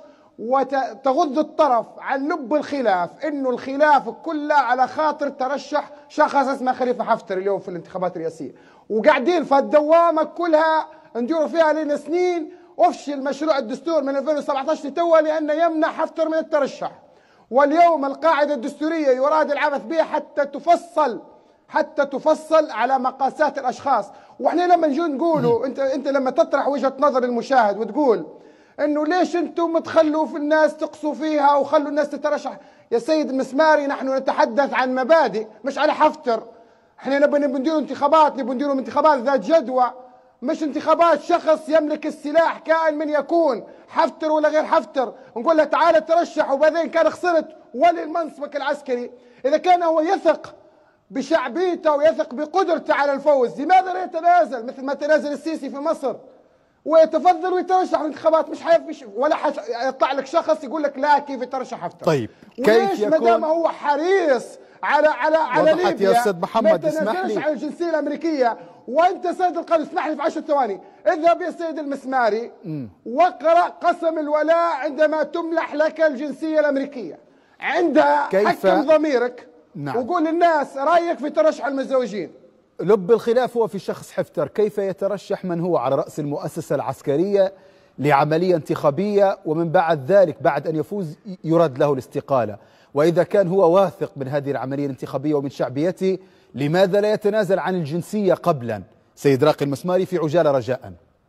وتغض الطرف عن لب الخلاف، أنه الخلاف كله على خاطر ترشح شخص اسمه خليفة حفتر اليوم في الانتخابات الرئاسية، وقاعدين في الدوامة كلها نديروا فيها لنا سنين. أفشل مشروع الدستور من ألفين وسبعة عشر لتوا لأنه يمنع حفتر من الترشح، واليوم القاعدة الدستورية يراد العبث بها حتى تفصل حتى تفصل على مقاسات الأشخاص. وإحنا لما نجي نقولوا أنت أنت لما تطرح وجهة نظر المشاهد وتقول إنه ليش أنتم تخلوا في الناس تقصوا فيها وخلوا الناس تترشح، يا سيد المسماري نحن نتحدث عن مبادئ مش على حفتر. إحنا نبي نديروا انتخابات، نبي نديروا انتخابات ذات جدوى، مش انتخابات شخص يملك السلاح كائن من يكون حفتر ولا غير حفتر نقول له تعال ترشح وبعدين كان خسرت وللمنصبك العسكري، إذا كان هو يثق بشعبيته ويثق بقدرته على الفوز، لماذا لا يتنازل مثل ما تنازل السيسي في مصر ويتفضل ويترشح الانتخابات؟ مش حيف ولا حش... يطلع لك شخص يقول لك لا كيف يترشح حفتر. طيب كيف يكون؟ ما دام هو حريص على على على ليبيا يا استاذ محمد، ما اسمح لي على الجنسيه الامريكيه. وانت سيد القاضي اسمح لي في عشر ثواني، اذهب يا سيد المسماري م. واقرا قسم الولاء عندما تملح لك الجنسيه الامريكيه، عندها كيف... حكم ضميرك. نعم. وقول للناس رايك في ترشح المتزوجين. لب الخلاف هو في شخص حفتر، كيف يترشح من هو على رأس المؤسسة العسكرية لعملية انتخابية ومن بعد ذلك بعد أن يفوز يرد له الاستقالة؟ وإذا كان هو واثق من هذه العملية الانتخابية ومن شعبيته، لماذا لا يتنازل عن الجنسية قبلا؟ سيد راقي المسماري في عجالة رجاء.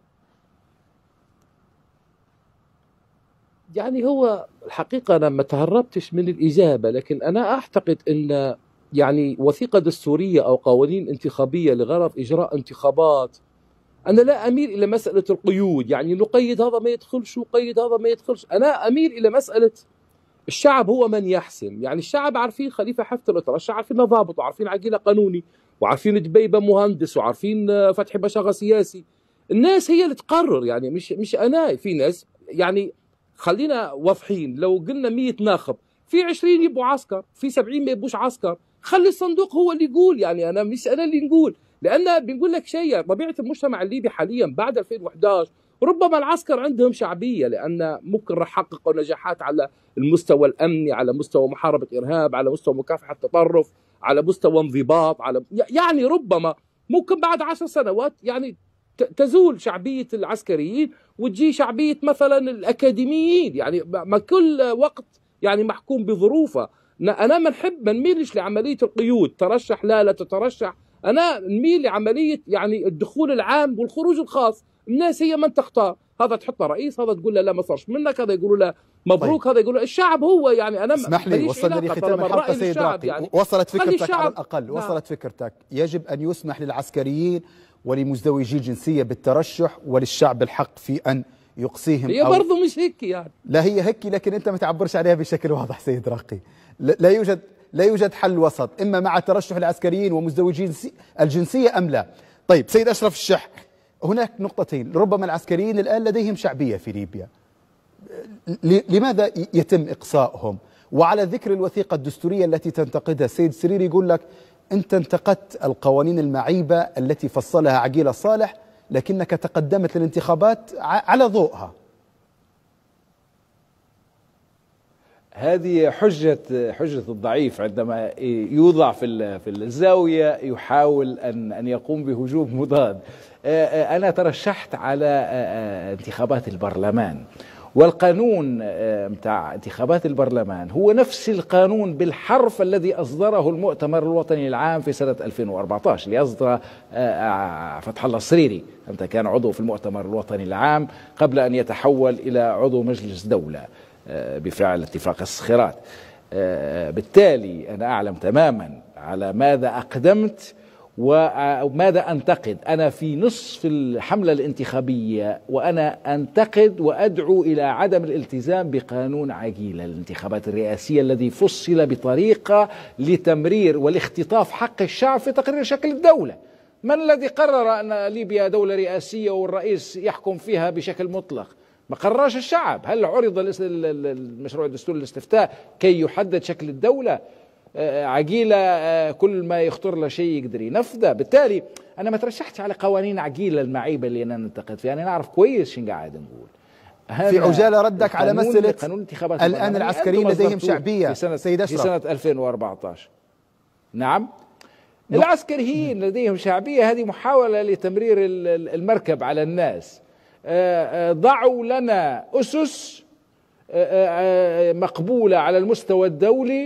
يعني هو الحقيقة أنا ما تهربتش من الإجابة، لكن أنا أعتقد أن يعني وثيقة دستورية أو قوانين انتخابية لغرض إجراء انتخابات، أنا لا أميل إلى مسألة القيود، يعني نقيد هذا ما يدخلش وقيد هذا ما يدخلش. أنا أميل إلى مسألة الشعب هو من يحسم. يعني الشعب عارفين خليفة حفتر ترشح، عارفين ضابط وعارفين عقيلة قانوني وعارفين دبيبة مهندس وعارفين فتحي بشاغة سياسي. الناس هي اللي تقرر، يعني مش مش أنا. في ناس يعني خلينا واضحين، لو قلنا مية ناخب في عشرين يبقوا عسكر، في سبعين ما يبقوش عسكر، خلي الصندوق هو اللي يقول. يعني أنا مش أنا اللي نقول، لأن بنقول لك شيء، طبيعة المجتمع الليبي حاليا بعد ألفين وإحدى عشر ربما العسكر عندهم شعبية، لأن ممكن راح يحققوا نجاحات على المستوى الأمني، على مستوى محاربة إرهاب، على مستوى مكافحة التطرف، على مستوى انضباط، على يعني ربما ممكن بعد عشر سنوات يعني تزول شعبية العسكريين وتجي شعبية مثلا الأكاديميين. يعني ما كل وقت يعني محكوم بظروفه. أنا ما نحب ما نميلش لعملية القيود، ترشح لا لا تترشح. أنا نميل لعملية يعني الدخول العام والخروج الخاص. الناس هي من تختار، هذا تحطه رئيس، هذا تقول له لا ما صارش منك، هذا يقولوا له مبروك. طيب. هذا يقولوا الشعب هو يعني أنا اسمح لي، وصلنا لختام الحلقة سيد راقي. يعني وصلت فكرتك على الأقل. نعم. وصلت فكرتك. يجب أن يسمح للعسكريين ولمزدوجي الجنسية بالترشح وللشعب الحق في أن يقصيهم. هي برضه مش هيك يعني. لا هي هيك، لكن أنت ما تعبرش عليها بشكل واضح سيد راقي. لا يوجد لا يوجد حل وسط، إما مع ترشح العسكريين ومزدوجي الجنسية أم لا. طيب سيد أشرف الشح، هناك نقطتين. ربما العسكريين الآن لديهم شعبية في ليبيا، لماذا يتم إقصائهم؟ وعلى ذكر الوثيقة الدستورية التي تنتقدها السيد سريري، يقول لك أنت انتقدت القوانين المعيبة التي فصلها عقيلة صالح لكنك تقدمت للانتخابات على ضوءها. هذه حجة حجة الضعيف عندما يوضع في في الزاوية يحاول أن أن يقوم بهجوم مضاد. أنا ترشحت على انتخابات البرلمان، والقانون متاع انتخابات البرلمان هو نفس القانون بالحرف الذي أصدره المؤتمر الوطني العام في سنة ألفين وأربعة عشر اللي أصدره فتح الله السريري. أنت كان عضو في المؤتمر الوطني العام قبل أن يتحول إلى عضو مجلس دولة بفعل اتفاق الصخيرات. بالتالي أنا أعلم تماما على ماذا أقدمت وماذا أنتقد. أنا في نصف الحملة الانتخابية وأنا أنتقد وأدعو إلى عدم الالتزام بقانون عقيلة الانتخابات الرئاسية الذي فصل بطريقة لتمرير والاختطاف حق الشعب في تقرير شكل الدولة. من الذي قرر أن ليبيا دولة رئاسية والرئيس يحكم فيها بشكل مطلق؟ ما قررش الشعب. هل عرض المشروع الدستوري الاستفتاء كي يحدد شكل الدولة؟ عقيلة كل ما يخطر له شيء يقدر ينفذه. بالتالي أنا ما ترشحتش على قوانين عقيلة المعيبة اللي أنا ننتقد فيها. أنا نعرف كويس شنو قاعد نقول. في عجالة ردك على مسألة الآن العسكريين لديهم شعبية في سنة, سيد أشرف. في سنة ألفين وأربعة عشر. نعم العسكريين لديهم شعبية، هذه محاولة لتمرير المركب على الناس. ضعوا لنا أسس مقبولة على المستوى الدولي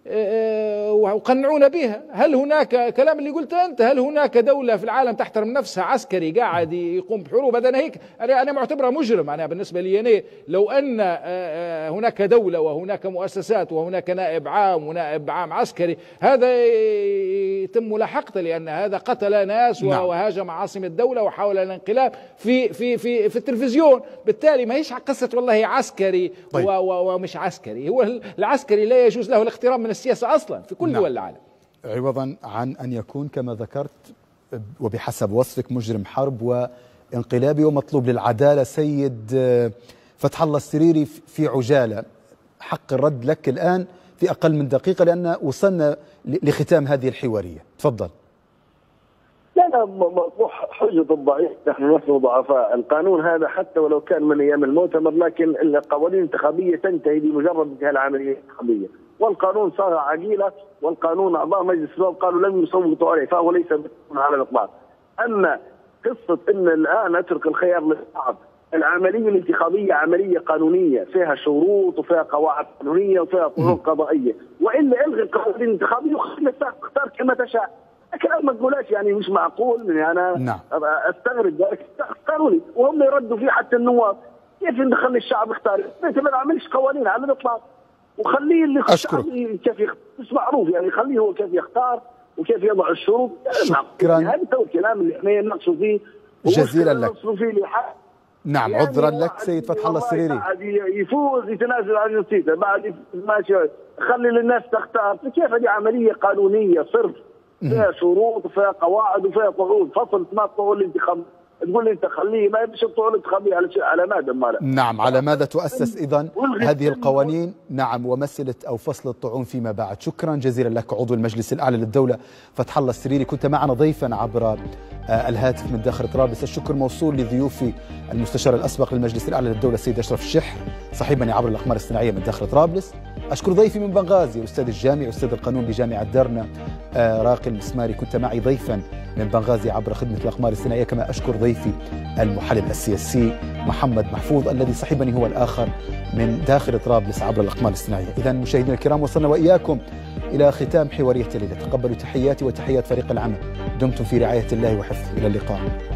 وقنعونا بها. هل هناك كلام اللي قلته أنت، هل هناك دولة في العالم تحترم نفسها عسكري قاعد يقوم بحروب؟ هذا أنا هيك أنا أنا معتبرها مجرم. أنا بالنسبة لي أنا لو أن هناك دولة وهناك مؤسسات وهناك نائب عام ونائب عام عسكري، هذا يتم ملاحقته، لأن هذا قتل ناس وهاجم عاصمة الدولة وحاول الانقلاب في في في في التلفزيون. بالتالي ما هيش قصة والله عسكري طيب. ومش عسكري. هو العسكري لا يجوز له الاقتراب من السياسة أصلا في كل دول العالم، عوضا عن أن يكون كما ذكرت وبحسب وصفك مجرم حرب وانقلابي ومطلوب للعدالة. سيد فتح الله السريري في عجالة، حق الرد لك الآن في أقل من دقيقة لأن وصلنا لختام هذه الحوارية. تفضل. لا لا مطروح حجة الضعيف، نحن نحن ضعفاء. القانون هذا حتى ولو كان من أيام المؤتمر، لكن القوانين الانتخابية تنتهي بمجرد انتهاء العملية الانتخابية، والقانون صار عقيلة، والقانون أعضاء مجلس النواب قالوا لم يصوتوا عليه، فهو ليس على الإطلاق. أما قصة أن الآن أترك الخيار للشعب، العملية الانتخابية عملية قانونية فيها شروط وفيها قواعد قانونية وفيها طرق قضائية، وإلا إلغي القوانين الانتخابية وخلي تختار كما تشاء. لكن ما تقولش يعني مش معقول يعني أنا نعم. أستغرب ذلك قانوني وهم يردوا فيه حتى النواب. كيف نخلي الشعب يختار؟ ما نعملش قوانين على الإطلاق وخليه اللي أشكرك. كيف يختار مش معروف، يعني خليه هو كيف يختار وكيف يضع الشروط. شكرا. هذا هو الكلام اللي احنا نناقشوا فيه جزيلا لك. فيه نعم يعني عذرا لك سيد فتح الله السريري. بعد يفوز يتنازل عن السياسة، بعد ماشي خلي للناس تختار. كيف هذه عملية قانونية صرف فيها شروط وفيها قواعد وفيها طعون. فصل ما طعون الانتخاب تقول لي انت خليه ما يمشي الطعون الانتخابية على على ماذا ماله؟ نعم على ماذا تؤسس اذا هذه القوانين؟ نعم ومسألة او فصل الطعون فيما بعد. شكرا جزيلا لك عضو المجلس الاعلى للدولة فتح الله السريري، كنت معنا ضيفا عبر الهاتف من داخل طرابلس. الشكر موصول لضيوفي المستشار الاسبق للمجلس الاعلى للدولة السيد اشرف الشحر صاحبني عبر الاقمار الصناعية من داخل طرابلس. اشكر ضيفي من بنغازي استاذ الجامعي استاذ القانون بجامعة درنا راقي المسماري، كنت معي ضيفا من بنغازي عبر خدمة الأقمار الصناعية. كما أشكر ضيفي المحلل السياسي محمد محفوظ الذي صاحبني هو الآخر من داخل طرابلس عبر الأقمار الصناعية. إذا مشاهدينا الكرام وصلنا وإياكم إلى ختام حوارية الليلة. تقبلوا تحياتي وتحيات فريق العمل، دمتم في رعاية الله وحفظه، إلى اللقاء.